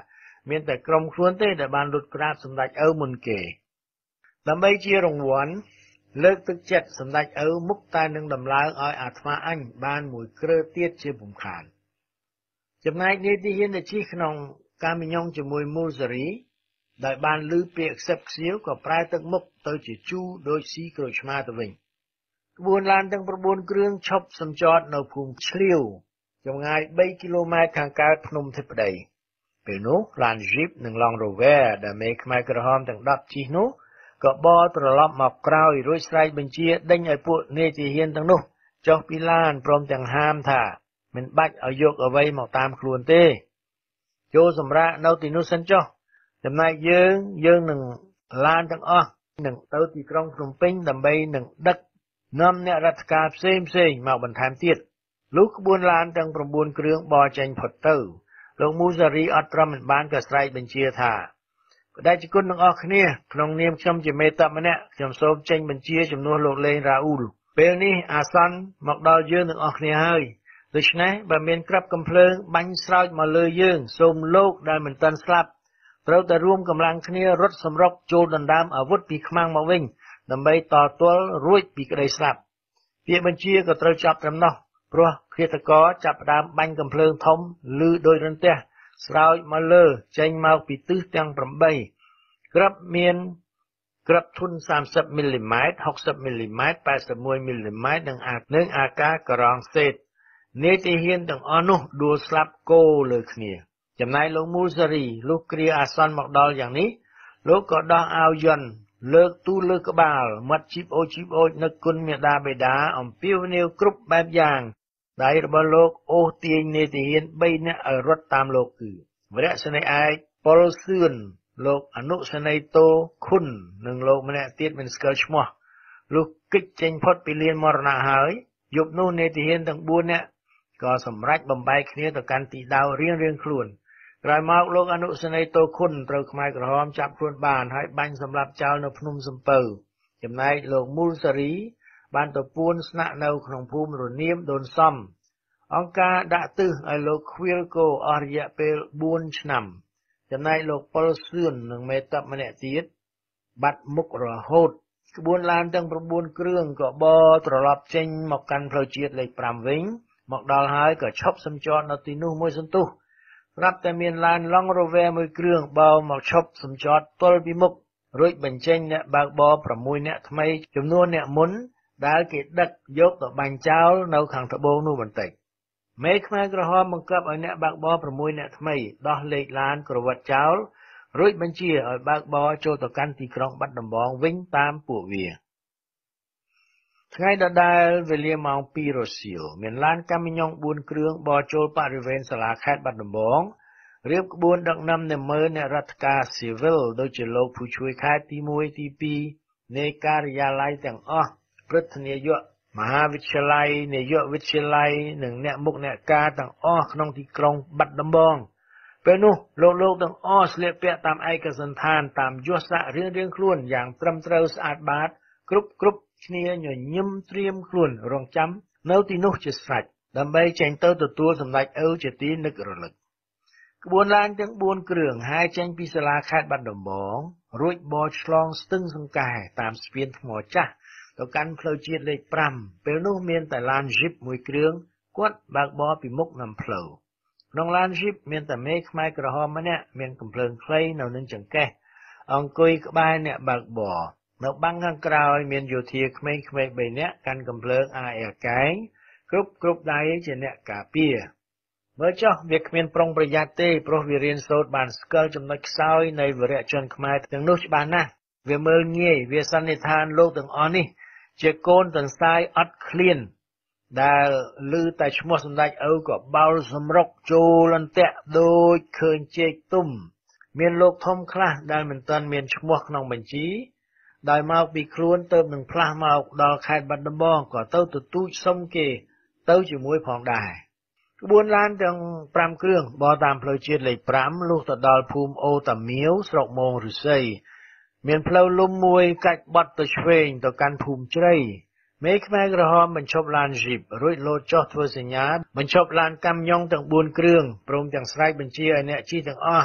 មានតែក្រុមខ្លួនទេដែលបានលុតក្រាបសម្ដេចឪមុនគេដើម្បីជារង្វាន់លើកទឹកចិត្តសម្ដេចឪមុខតែនឹងដំឡើងឲ្យអាត្មាអញបានមួយគ្រើទៀតជាពំខានចំណែកនាយទាហានដែលជិះក្នុងកាមីយ៉ុងជាមួយមូលសេរីដែលបានឮពាក្យខ្សឹបខ្សៀវក៏ប្រែទឹកមុខទៅជាជូរដូចស៊ីក្រូចឆ្មាទៅវិញក្បួនឡានទាំង9គ្រឿងឈប់សម្ចតនៅភូមិឆ្លៀវចម្ងាយ3គីឡូម៉ែត្រខាងកើតភ្នំធិបតីពេលនោះឡាន Jeep និង Land Rover ដែលមេខ្មែរក្រហមទាំង10ជិះនោះក៏បរត្រឡប់មកក្រោយរួចស្រែកបញ្ជាដេញឲ្យពួកនាយទាហានទាំងនោះចុះពីឡានព្រមទាំងហាមថាមិនបាច់ឲ្យយកអ្វីមកតាមខ្លួនទេចូលសម្រាកនៅទីនោះសិនចុះចំណែកយើងនឹងឡានទាំងអស់នឹងទៅទីក្រុងភ្នំពេញដើម្បីនឹងដឹកនាំអ្នករដ្ឋការផ្សេងមកបន្ថែមទៀតលុះក្បួនឡានទាំង9គ្រឿងបរចេញផុតទៅលោកមូសារីអត់ត្រឹមមិនបានក៏ស្រែកបញ្ជាថាបដិជគុណទាំងអស់គ្នាក្នុងនាមខ្ញុំជាមេតបម្នាក់ខ្ញុំសូមចេញបញ្ជាជំនួសលោកលេងរ៉ាអ៊ូលពេលនេះអាសន្នមកដល់យើងទាំងអស់គ្នាហើយដូច្នេះបើមានក្របកំភ្លើងបាញ់ស្រោចមកលើយើងសូមលោកដែលមិនទាន់ស្លាប់ត្រូវតែរួមកម្លាំងគ្នារត់សម្រុកចូលដណ្ដើមអាវុធពីខ្មាំងមកវិញដើម្បីតទល់រួចពីក្តីស្លាប់ពាក្យបញ្ជាក៏ត្រូវចាប់ត្រឹមនោះព្រោះឃាតករចាប់ផ្ដើមបាញ់កំភ្លើងធំឮដោយរន្ទះស្រោចមកលើចេញមកពីទិសទាំង8ក្របមានក្របធុន30មីលីម៉ែត្រ60មីលីម៉ែត្រ81មីលីម៉ែត្រនិងអាការករងសេតនាយទាហានទាំងអស់នោះដួលស្លាប់គោលើគ្នាចំណែកលោកមូសារីលុះគ្រាអាសន្នមកដល់យ៉ាងនេះលោកក៏ដោះអាវយន្តលើកទូលើក្បាលមាត់ជីបអូចនឹកគុណមេដាបេដាអំពាវនាវគ្រប់បែបយ៉ាងដៃរបស់លោកអូសទាញនាយទាហាន3នាក់ឲ្យរត់តាមលោកគឺវរៈសេនីយ៍ឯកប៉ុលសឿនលោកអនុសេនីយ៍តូខុននិងលោកម្នាក់ទៀតមិនស្គាល់ឈ្មោះលុះគេចចេញផុតពីលានមរណៈហើយយប់នោះនាយទាហានទាំង4នាក់ក៏សម្រេចបំបែកគ្នាទៅកាន់ទីដៅរៀងខ្លួនក្រោយមកលោកអនុសេនីយ៍តូខុនត្រូវខ្មែរក្រហមចាប់ខ្លួនបានហើយបាញ់សម្លាប់ចោលនៅភ្នំសំពៅចំណែកលោកមូលសារីបានទៅពួនស្នាក់នៅក្នុងភូមិរនាមដូនសំអង្គការដាក់ទិសឲ្យលោកខ្វៀលគោអស់រយៈពេល4ឆ្នាំចំណែកលោកប៉ុលសឿននិងមេតបម្នាក់ទៀតបាត់មុខរហូតក្បួនឡានទាំង9គ្រឿងក៏បរត្រឡប់ចេញមកកាន់ផ្លូវជាតិលេខ5វិញមកដល់ហើយក៏ឈប់សម្ចតនៅទីនោះមួយសន្ទុះស្រាប់តែមានឡាន Land Rover មួយគ្រឿងបោមកឈប់សម្ចតទល់ពីមុខរួចបញ្ចេញអ្នកបើកបរ6នាក់ថ្មីចំនួនអ្នកមុនដែលគេដឹកយកទៅបាញ់ចោលនៅខាងត្បូងនោះបន្តិចមេខ្មែរក្រហមបង្គាប់ឲ្យអ្នកបើកបរ6នាក់ថ្មីដោះលេខឡានក្រវិតចោលរួចបញ្ជាឲ្យបើកបរចូលទៅកាន់ទីក្រុងបាត់ដំបងវិញតាមពួកវាថ្ងៃដដែលវេលាម៉ោង2រសៀលមានឡានកាមីយ៉ុង4គ្រឿងបរចូលបរិវេណសាលាខេត្តបាត់ដំបងរៀបក្បួនដឹកនាំនិមឺអ្នករដ្ឋការស៊ីវិលដូចជាលោកผู้ជួយខេត្តទី1ទី2នៃការិយាល័យទាំងអស់ព្រឹទ្ធនាយកមហាវិទ្យាល័យនាយកវិទ្យាល័យនិងអ្នកមុខអ្នកការទាំងអស់ក្នុងទីក្រុងបាត់ដំបងពេលនោះលោកទាំងអស់ស្លៀកពាក់តាមឯកសណ្ឋានតាមយសស័ក្តិរៀងខ្លួនយ៉ាងត្រឹមត្រូវស្អាតបាតគ្រប់គ្នាញញឹមត្រៀមខ្លួនរងចាំនៅទីនោះជាស្រេចដើម្បីចេញទៅទទួលសម្ដេចឪជាទីនឹករលឹកក្បួនឡានទាំង4គ្រឿងហាយចេញពីសាលាខេត្តបាត់ដំបងរួចបរឆ្លងស្ទឹងសង្កែតាមស្ពានថ្មចាស់ទៅកាន់ផ្លូវជាតិលេខ5ពេលនោះមានតែឡាន Jeep មួយគ្រឿងគាត់បើកបរពីមុខនាំផ្លូវក្នុងឡាន Jeep មានតែមេខ្មែរក្រហមម្នាក់មានកំភ្លើងខ្លីនៅនឹងចង្កេះអង្គុយក្បែរអ្នកបើកបរនៅបាំងខាងក្រោយមានយោធាក្មេងៗ3នាក់កាន់កំភ្លើង AR កែងគ្រប់ដៃជាអ្នកការពារមើលចុះវាគ្មានប្រុងប្រយ័ត្នទេព្រោះវារៀនសូត្របានស្គាល់ចំណុចខ្សោយនៃវរៈជនខ្មែរទាំងនោះច្បាស់ណាស់វាមើលងាយវាសន្និដ្ឋានលោកទាំងអស់នេះជាកូនទន្សាយអត់ឃ្លានដែលឮតែឈ្មោះសម្ដេចឪក៏បោលសម្រុកចូលអន្ទាក់ដូចឃើញជែកទុំមានលោកធំខ្លះដែលមិនទាន់មានឈ្មោះក្នុងបញ្ជីដោយមកពីខ្លួនទៅនឹងផ្លាស់មកដល់ខេត្តបាត់ដំបងក៏ទៅទទូចសុំគេទៅជាមួយផងដែរក្បួនឡានទាំង5គ្រឿងបរតាមផ្លូវជាតិលេខ5លុះទៅដល់ភូមិអូតាមៀវស្រុកមងឫស្សីមានផ្លូវលំមួយកាច់បត់ទៅឆ្វេងទៅកាន់ភូមិជ្រៃមេខ្មែរក្រហមបញ្ឈប់ឡាន Jeep រួចលោតចុះធ្វើសញ្ញាបញ្ឈប់ឡានកាមីយ៉ុងទាំង4គ្រឿងព្រមទាំងស្រែកបញ្ជាឲ្យអ្នកជិះទាំងអស់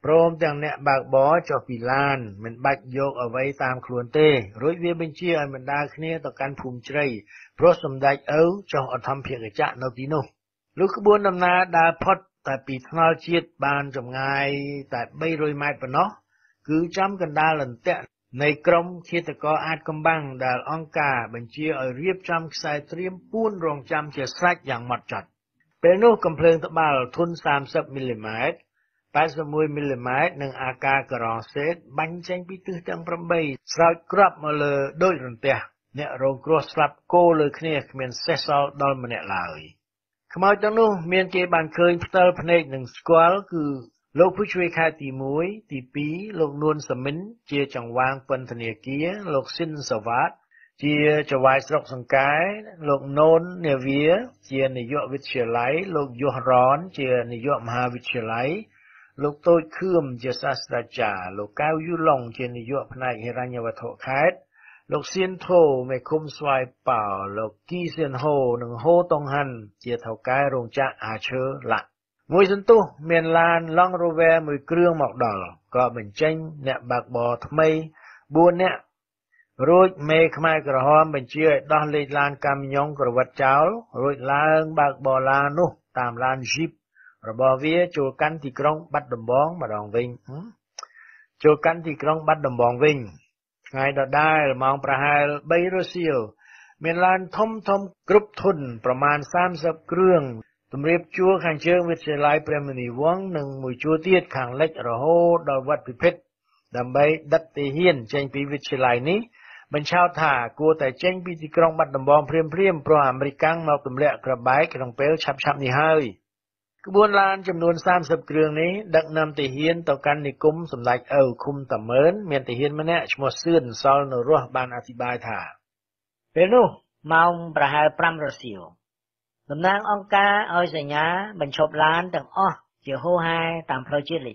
ព្រមទាំងអ្នកបើកបរចុះពីឡានមិនបាច់យកអ្វីតាមខ្លួនទេរួចវាបញ្ជាឲ្យបណ្ដាគ្នាទៅកាន់ភូមិជ្រៃព្រោះសម្ដេចឪចុះអធម្មភាគចក្រនៅទីនោះលុះក្បួនដំណើរដើរផុតតែពីថ្នល់ជាតិបានចម្ងាយតែ300ម៉ែត្រប៉ុណ្ណោះគឺចំកណ្ដាលអន្ទាក់នៃក្រុមឃាតករអាចកំបាំងដែលអង្គការបញ្ជាឲ្យរៀបចំខ្សែត្រៀមពួនរងចាំជាស្រេចយ៉ាងហ្មត់ចត់ពេលនោះកំភ្លើងត្បាល់ធុន30មីលីម៉ែត្រ81មីលីម៉ែត្រនិងអាកាការ៉ង់សេតបាញ់ចេញពីទិសទាំង8ស្រោចគ្រាប់មកលើដូចរន្ទះអ្នករងគ្រោះស្លាប់គោលើគ្នាគ្មានសេះសល់ដល់ម្នាក់ឡើយខ្មោចទាំងនោះមានគេបានឃើញផ្ទាល់ភ្នែកនិងស្គាល់គឺលោកผู้ช่วยខេត្តទី1ទី2លោកនួនសមិនជាចង្វាងពន្ធនាគារលោកស៊ីនសវ៉ាតជាចៅហ្វាយស្រុកសង្កែលោកណូននាវាជានាយកវិទ្យាល័យលោកយុះរនជានាយកមហាវិទ្យាល័យលោកតូចខឿមជាសាស្ត្រាចារ្យលោកកៅយូឡុងជានាយកផ្នែកហិរញ្ញវត្ថុខេត្តលោកសៀនធូមេឃុំស្វាយប៉ោលោកគីសៀនហូនិងហូតុងហាន់ជាថៅកែរោងចក្រអាឈើឡាក់មួយសន្ទុះមានឡានឡង់រូវែមួយគ្រឿងមកដល់ក៏បញ្ចេញអ្នកបើកបរថ្មី4នាក់រួចមេខ្មែរក្រហមបញ្ជាឲ្យដោះលេខឡានកាមីយ៉ុងក្រវិតចោលរួចឡើងបើកបរឡាននោះតាមឡានជីបរបស់វាចូលកាន់ទីក្រុងបាត់ដំបងម្ដងវិញចូលកាន់ទីក្រុងបាត់ដំបងវិញថ្ងៃដដែលម៉ោងប្រហែល3រសៀលមានឡានធំគ្រប់ធុនប្រមាណ30គ្រឿងទម្រាបជួរខាងជើងវិទ្យាល័យព្រះមុនីវង្សនិងមួយជួរទៀតខាងលិចរហូតដល់វត្តពិពិធដើម្បីដឹកទាហានចេញពីវិទ្យាល័យនេះបញ្ឆោតថាគួរតែចេញពីទីក្រុងបាត់ដំបងព្រាមព្រោះអាមេរិកមកទម្លាក់ក្របបែកក្នុងពេលឆាប់នេះហើយក្បួនឡានចំនួន30គ្រឿងនេះដឹកនាំទាហានទៅកាន់និគមសម្ដេចឪឃុំតាម៉ឺនមានទាហានម្នាក់ឈ្មោះសឿនសល់នៅរស់បានអធិប្បាយថាពេលនោះម៉ោងប្រហែល5រសៀលតំណាងអង្គការឲ្យសញ្ញាបញ្ឈប់ឡានទាំងអស់ជាហូរហែតាមផ្លូវជាតិលេខ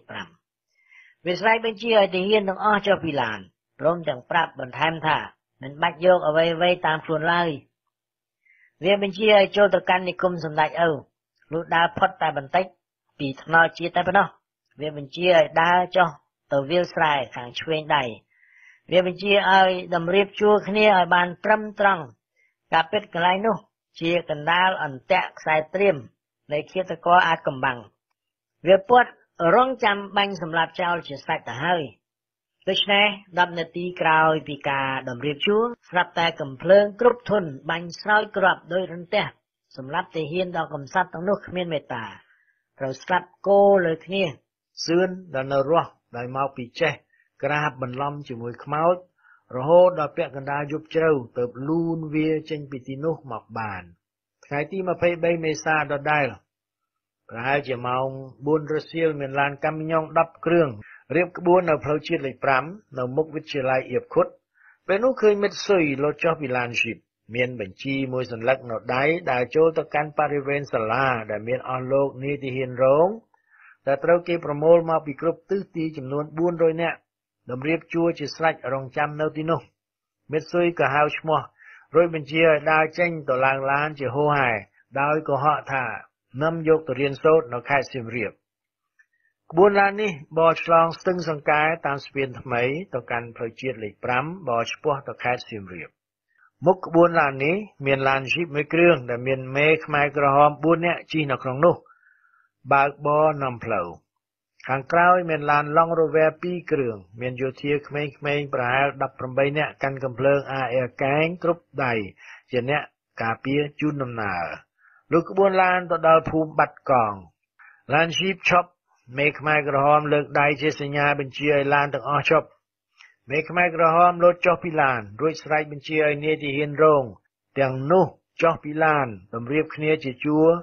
5វាស្រែកបញ្ជាឲ្យទាហានទាំងអស់ចុះពីឡានព្រមទាំងប្រាប់បន្ថែមថាមិនបាច់យកអ្វីតាមខ្លួនឡើយវាបញ្ជាឲ្យចូលទៅកាន់និគមសម្ដេចឪលុះដើរផុតតែបន្តិចពីថ្នល់ជាតិតែប៉ុណ្ណោះវាបញ្ជាឲ្យដើរចុះទៅវាលស្រែខាងឆ្វេងដៃវាបញ្ជាឲ្យតម្រៀបជួរគ្នាឲ្យបានត្រឹមត្រង់ការពិតកន្លែងនោះជាកណ្ដាលអន្ទាក់ខ្សែត្រៀមនៃឃាតករអាចកំបាំងវាពាត់រងចាំបាញ់សម្លាប់ចោលជាស្រេចទៅហើយដូច្នេះ10នាទីក្រោយពីការតម្រៀបជួរស្រាប់តែកំភ្លើងគ្រប់ធុនបាញ់ស្រោចគ្រាប់ដោយរន្ទះសម្រាប់ទាហានដល់កំសត់ទាំងនោះគ្មានមេត្តាត្រូវស្លាប់គោលើគ្នាសឿនដែលនៅរស់ដោយមកពីចេះក្រាបបន្លំជាមួយខ្មោចរហូតដល់ពាក់កណ្ដាលយប់ជ្រៅទើបលូនវាចេញពីទីនោះមកបានថ្ងៃទី23មេសាដដែលប្រហែលជាម៉ោង4រសៀលមានឡានកាមីយ៉ុង10គ្រឿងរៀបក្បួននៅផ្លូវជាតិលេខ5នៅមុខវិទ្យាល័យអៀបខុតពេលនោះឃើញមិត្តស៊ុយលោតចុះពីឡានជីបមានបញ្ជីមួយសន្លឹកនៅដៃដែលចូលទៅកាន់បរិវេណសាលាដែលមានអស់លោកនាយទាហានរងតែត្រូវគេប្រមូលមកពីគ្រប់ទិសទីចំនួន400នាក់តម្រៀបជួរជាស្រេចរងចាំនៅទីនោះមិត្តស៊ុយក៏ហៅឈ្មោះរួចបញ្ជាឲ្យដើរចេញទៅឡើងឡានជាហូរហែដោយកុហកថានាំយកទៅរៀនសូត្រនៅខេត្តសៀមរាបក្បួនឡាននេះបរឆ្លងស្ទឹងសង្កែតាមស្ពានថ្មីទៅកាន់ផ្លូវជាតិលេខ5បរឆ្ពោះទៅខេត្តសៀមរាបមុខក្បួនឡាននេះមានឡានជីបមួយគ្រឿងដែលមានមេខ្មែរក្រហម4នាក់ជិះនៅក្នុងនោះបើកបរនាំផ្លូវខាងក្រោយមានឡានឡង់រូវែ2គ្រឿងមានយោធាក្មេងៗប្រហែល18នាក់កាន់កាំភ្លើង AR កែងគ្រប់ដៃជាអ្នកការពារជូនដំណើរលុះក្បួនឡានទៅដល់ភូមិបាត់កងឡានជីបឈប់មេខ្មែរក្រហមលើកដៃជាសញ្ញាបញ្ជាឲ្យឡានទាំងអស់ឈប់មេខ្មែរក្រហមលោតចុះពីឡានរួចស្រែកបញ្ជាឲ្យនាយទាហានរងទាំងនោះចុះពីឡានតម្រៀបគ្នាជាជួរ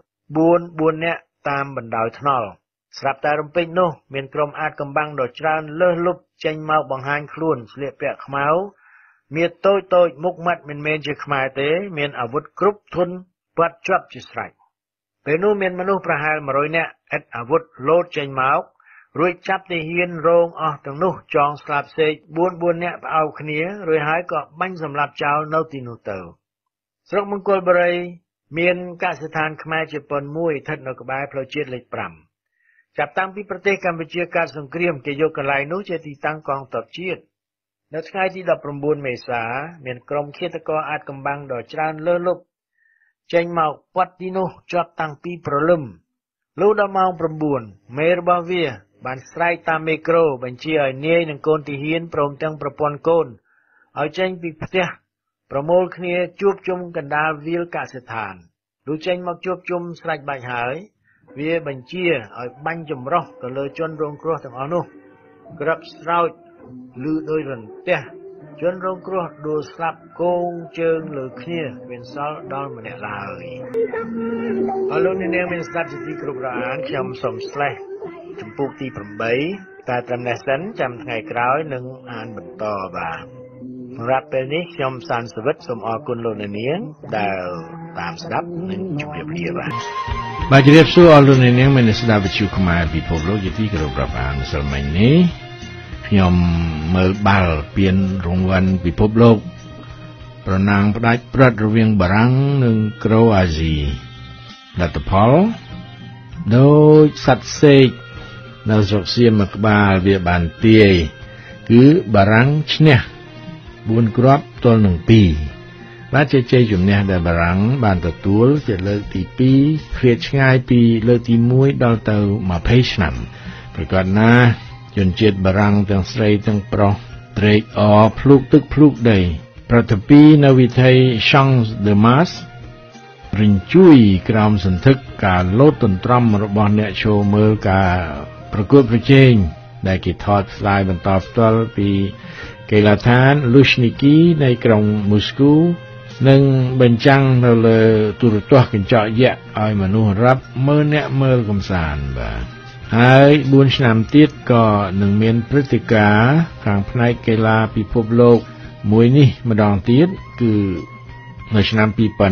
4នាក់តាមបណ្ដោយថ្នល់ស្រាប់តែរំពេចនោះមានក្រុមអាចកំបាំងដ៏ច្រើនលើសលប់ចេញមកបង្ហាញខ្លួនស្លៀកពាក់ខ្មៅមានតូចមុខម៉ាត់មិនមែនជាខ្មែរទេមានអាវុធគ្រប់ធុនបាត់ជាប់ជាស្រេចពេលនោះមានមនុស្សប្រហែល100នាក់ឥតអាវុធលោតចេញមករួចចាប់ទាហានរងអស់ទាំងនោះចងស្លាប់សេក4នាក់ផ្អើលគ្នារួចហើយក៏បាញ់សម្លាប់ចោលនៅទីនោះទៅស្រុកមង្គលបុរីមានកសិដ្ឋានខ្មែរជប៉ុនមួយស្ថិតនៅក្បែរផ្លូវជាតិលេខ5 ចាប់តាំងពីប្រទេសកម្ពុជាកើតសង្គ្រាមគេយកកន្លែងនោះជាទីតាំងកងទ័ពជាតិនៅថ្ងៃទី19មេសាមានក្រុមឃាតករអាថ៌កំបាំងដ៏ច្រើនលើសលប់ចេញមកពាត់ទីនោះជាប់តាំងពីព្រលឹមលុះដល់ម៉ោង9មេរបស់វាបានស្រែកតាមមេក្រូបញ្ជាឲ្យនាយនិងកូនទាហានព្រមទាំងប្រពន្ធកូនឲ្យចេញពីផ្ទះប្រមូលគ្នាជួបជុំកណ្ដាលវាលកសិដ្ឋានលុះចេញមកជួបជុំស្រេចបាច់ហើយវាបញ្ជាឲ្យបាញ់ចម្រោះទៅលើជនរងគ្រោះទាំងអស់នោះក្របស្រោចឮដោយរន្ទះជនរងគ្រោះដួលស្លាប់គងជើងលើគ្នាមានសល់ដល់ម្នាក់ឡើយអរលោកអ្នកនាងមានស្ដាប់ជាទីគោរពរាប់អានខ្ញុំសូមស្លេះចំពោះទី8តែត្រឹមនេះសិនចាំថ្ងៃក្រោយនឹងអានបន្តបាទសម្រាប់ពេលនេះខ្ញុំសានសវិតសូមអរគុណលោកអ្នកនាងដែលតាមស្ដាប់និងជម្រាបលាបាទជម្រាបសួរអរលោកអ្នកនាងមានស្ដាប់វិទ្យុខ្មែរពិភពលោកជាទីគោរពរាប់អានម្សិលមិញនេះខ្ញុំមើលបាល់ពានរង្វាន់ពិភពលោកប្រណាំងផ្ដាច់ព្រិតរវាងបារាំងនិងក្រូអាស៊ីលទ្ធផលដូចសត្វសេកនៅស្រុកសៀមមួយក្បាលវាបានទាយគឺបារាំងឈ្នះ4គ្រាប់ទល់នឹង2បាទជ័យជំនះដែលបារាំងបានទទួលជាលើកទី2ឃ្លាតឆ្ងាយពីលើកទី1ដល់ទៅ20ឆ្នាំប្រកាសណាជនជាតិបារាំងទាំងស្រីទាំងប្រុសត្រេកអរភ្លុកទឹកភ្លុកដីប្រតិពីនៅវិថី Champs de Mars រិញ្ជួយក្រោមសន្ធឹកការលោតទន្ទ្រាំរបស់អ្នកចូលមើលការប្រកួតប្រជែងដែលគេថតផ្សាយបន្តផ្ទាល់ពីកីឡដ្ឋាន Luzhniki នៃក្រុងមូស្គូនិងបញ្ចាំងនៅលើទូរទស្សន៍កញ្ចក់យក្សឲ្យមនុស្សរាប់ម៉ឺនអ្នកមើលកម្សាន្តបាទហើយ4ឆ្នាំទៀតក៏នឹងមានព្រឹត្តិការណ៍ខាងផ្នែកកីឡាពិភពលោកមួយនេះម្ដងទៀតគឺនៅឆ្នាំ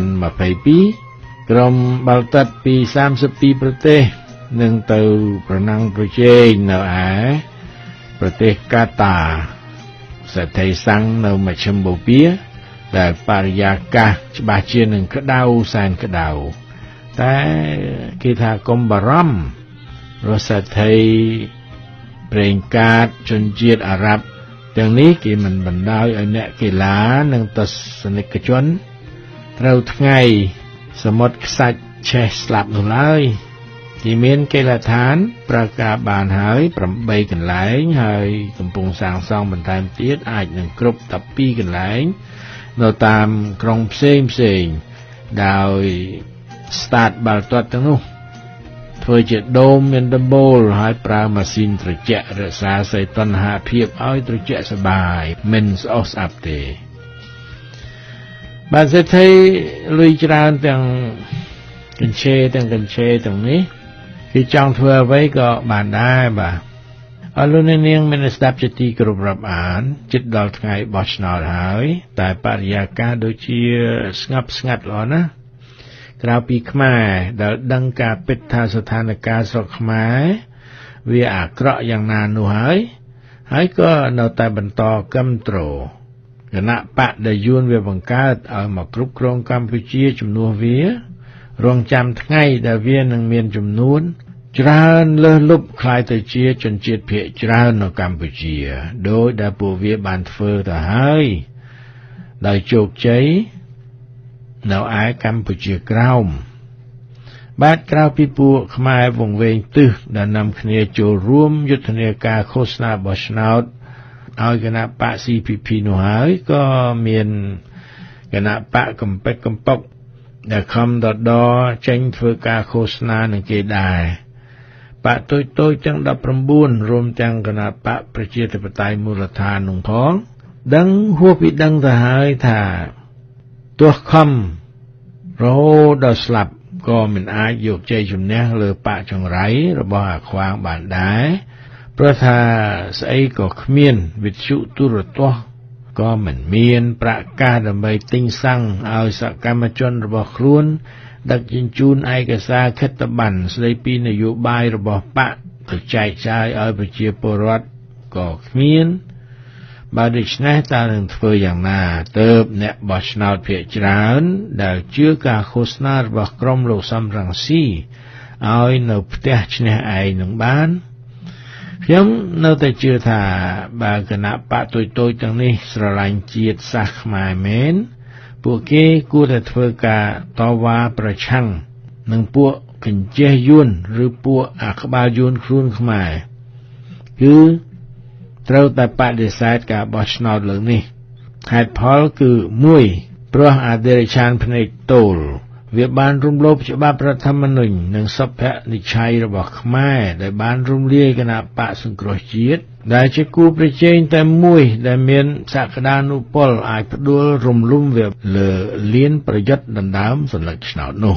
2022ក្រុមបាល់ទិកពី32ប្រទេសនឹងទៅប្រណាំងប្រជែងនៅឯប្រទេសកាតាសេដ្ឋីសាំងនៅមជ្ឈិមបូព៌ាដែលបរិយាកាសច្បាស់ជានឹងក្តៅសែនក្តៅតែគេថាកុំបារម្ភរសេដ្ឋីប្រេងកាតជនជាតិអារ៉ាប់ទាំងនេះគេមិនបណ្ដោយឲ្យអ្នកកីឡានិងទស្សនិកជនត្រូវថ្ងៃសមុទ្រខ្សាច់ឆេះស្លាប់នោះឡើយគេមានកីឡដ្ឋានប្រកាសបានហើយ8កន្លែងហើយកំពុងសាងសង់បន្ថែមទៀតអាចនឹងគ្រប់12កន្លែងនៅតាមក្រុងផ្សេងដោយស្តាតបាល់ទាត់ទាំងនោះធ្វើជាដូមមានដំបូលហើយប្រើម៉ាស៊ីនត្រជាក់រក្សាសីតុណ្ហភាពឲ្យត្រជាក់សบายមិនស្អុះស្អាប់ទេបាទសេដ្ឋីលុយច្រើនទាំងកញ្ឆេទាំងនេះគេចង់ធ្វើអ្វីក៏បានដែរបាទអរលោកអ្នកនាងមានស្ដាប់ជាទីគោរពរាប់អានជិតដល់ថ្ងៃបោះឆ្នោតហើយតែបរិយាកាសដូចជាស្ងប់ស្ងាត់ល្អណាស់ក្រៅពីខ្មែរដែលដឹងការពិតថាស្ថានភាពស្រុកខ្មែរវាអាក្រក់យ៉ាងណានោះហើយក៏នៅតែបន្តគាំទ្រគណៈបកដែលយួនវាបង្កើតឲ្យមកគ្រប់គ្រងកម្ពុជាជំនួសវារងចាំថ្ងៃដែលវានឹងមានចំនួនច្រើនលើសលប់คล้ายទៅជាជនជាតិភាគច្រើននៅកម្ពុជាដោយដែលពួកវាបានធ្វើទៅហើយដោយជោគជ័យនៅឯកម្ពុជាក្រោមបាទក្រៅពីពួកខ្មែរវង្វេងទឹះដែលនាំគ្នាចូលរួមយុទ្ធនាការឃោសនាបោះឆ្នោតឲ្យគណៈបក CPP នោះហើយក៏មានគណៈបកកំពេចកំប៉ុកដែលខំដចេញធ្វើការឃោសនានឹងគេដែរបកតូចទាំង19រួមទាំងគណៈបកប្រជាធិបតេយ្យមូលដ្ឋាននោះផងដឹងហួសពីដឹងទៅហើយថាទោះខំរហូតដល់ស្លាប់ក៏មិនអាចយកជ័យជំនះលើបកចង្រៃរបស់អាខ្វាងបានដែរព្រោះថាស្អីក៏គ្មានវិទ្យុទូរទស្សន៍ក៏មិនមានប្រកាសដើម្បីទិញសាំងឲ្យសកម្មជនរបស់ខ្លួនដឹកជញ្ជូនឯកសារខិត្តប័ណ្ណស្ដីពីនយោបាយរបស់បកទៅចែកចាយឲ្យប្រជាពលរដ្ឋក៏គ្មានបើដូច្នេះតើនឹងធ្វើយ៉ាងណាទើបអ្នកបោះឆ្នោតភាគច្រើនដែលជឿការឃោសនារបស់ក្រុមលោកសំរងស៊ីឲ្យនៅផ្ទះឈ្នះឯងនឹងបានខ្ញុំនៅតែជឿថាបើគណៈបកទុយៗទាំងនេះស្រឡាញ់ជាតិសាសន៍ខ្មែរមែនពួកគេគួរតែធ្វើការតវ៉ាប្រឆាំងនឹងពួកកញ្ចេះយួនឬពួកអាក្បាលយួនខ្លួនខ្មែរគឺត្រូវតែបដិសេធការបោះឆ្នោតលើកនេះហេតុផលគឺ1ព្រោះអធិរាជានភ្នែកទោលវាបានរំលោភច្បាប់រដ្ឋធម្មនុញ្ញនិងសុភនិច្ឆ័យរបស់ខ្មែរដែលបានរំលាយគណៈបកសង្គ្រោះជាតិដែលជាគូប្រជែងតែមួយដែលមានសក្តានុពលអាចផ្ដួលរំលំវាលើលានប្រយុទ្ធដណ្ដើមសន្លឹកឆ្នោតនោះ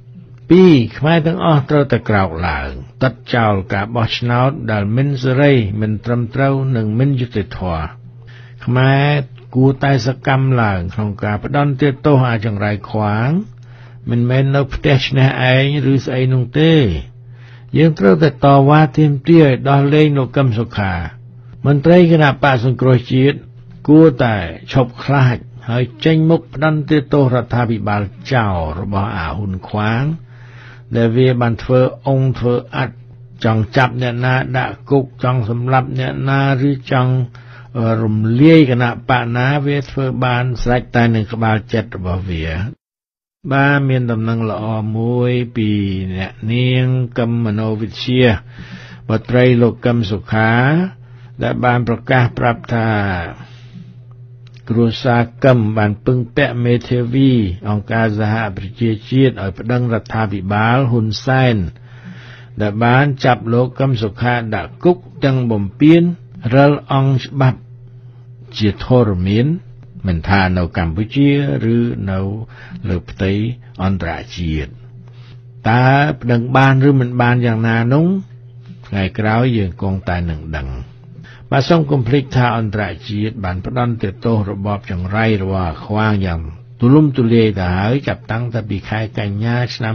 2ខ្មែរទាំងអស់ត្រូវតែក្រោកឡើងទិតចោលការបោះឆ្នោតដែលមិនសេរីមិនត្រឹមត្រូវនិងមិនយុត្តិធម៌ខ្មែរគួរតែសកម្មឡើងក្នុងការផ្ដន់ទោសអាចង្រៃខ្វាងមិនមែននៅផ្ទះឈ្នះឯងឬស្អីនោះទេយើងត្រូវតែតវ៉ាទាមទារឲ្យដោះលែងលោកកឹមសុខាមន្ត្រីគណៈបកសង្គ្រោះជាតិគួរតែឈប់ខ្លាចហើយចេញមុខផ្ដន់ទោសរដ្ឋាភិបាលចោលរបស់អាហ៊ុនខ្វាងដែលវាបានធ្វើអង្គធ្វើអត្តចង់ចាប់អ្នកណាដាក់គុកចង់សម្លាប់អ្នកណាឬចង់រំលាយគណៈបកណាវាធ្វើបានស្រេចតែនឹងក្បាលចិត្តរបស់វាបាទមានដំណឹងល្អមួយពីអ្នកនាងកឹមមនោវិជ្ជាបុត្រីលោកកឹមសុខាដែលបានប្រកាសប្រាប់ថាគ្រួសារកឹមបានពឹងពាក់មេធាវីអង្គការសហប្រជាជាតិឲ្យប្តឹងរដ្ឋាភិបាលហ៊ុនសែនដែលបានចាប់លោកកឹមសុខាដាក់គុកទាំងបំពានរិលអង្គច្បាប់ជាធរមានមិនថានៅកម្ពុជាឬនៅលើផ្ទៃអន្តរជាតិតើប្តឹងបានឬមិនបានយ៉ាងណានោះថ្ងៃក្រោយយើងគង់តែនឹងដឹងបាទសូមកុំភ្លេចថាអន្តរជាតិបានផ្ដន់ទោសរបបចង្រៃរបស់ខ្វាងយ៉ាងទូលំទូលាយទៅហើយចាប់តាំងតែពីខែកញ្ញាឆ្នាំ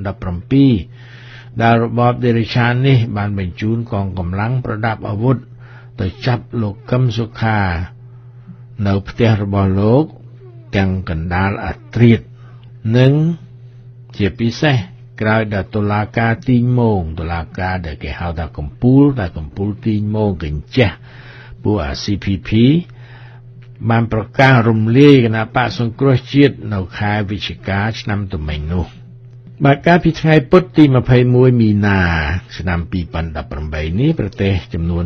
2017ដែលរបបដេរេឆាននេះបានបញ្ជូនកងកម្លាំងប្រដាប់អាវុធទៅចាប់លោកកឹមសុខានៅផ្ទះរបស់លោកទាំងកណ្ដាលអាត្រៀតនិងជាពិសេសក្រោយដល់តុលាការទីងមងតុលាការដែលគេហៅថាកំពូលទីងមងកញ្ចេះពួកអា CPP បានប្រកាសរំលាយគណៈបកសង្គ្រោះជាតិនៅខែវិច្ឆិកាឆ្នាំទៅមិញនោះបាទកាលពីថ្ងៃពុធទី21មីនាឆ្នាំ2018នេះប្រទេសចំនួន